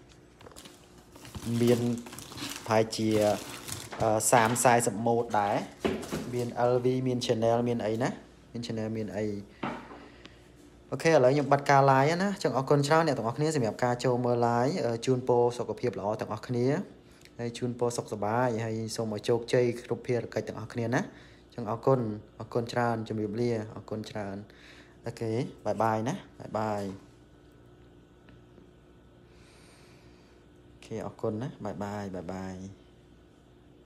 មានប្រហែលជា30-40 ម៉ូតដែរមាន LV មាន Chanel មានអីណាមាន Chanel មានអីអូខេឥឡូវខ្ញុំបិទការ live ណាចឹងអរគុណច្រើនអ្នកទាំងអស់គ្នាសម្រាប់ការចូលមើល live ជូនពរសុខភាពល្អទាំងអស់គ្នាហើយជូនពរសុខសប្បាយហើយសូមឲ្យជោគជ័យគ្រប់ភារកិច្ចទាំងអស់គ្នាណាចឹងអរគុណច្រើនជំរាបលាអរគុណច្រើនអូខេបាយបាយណាបាយអូខេអរគុណណាបាយបាយ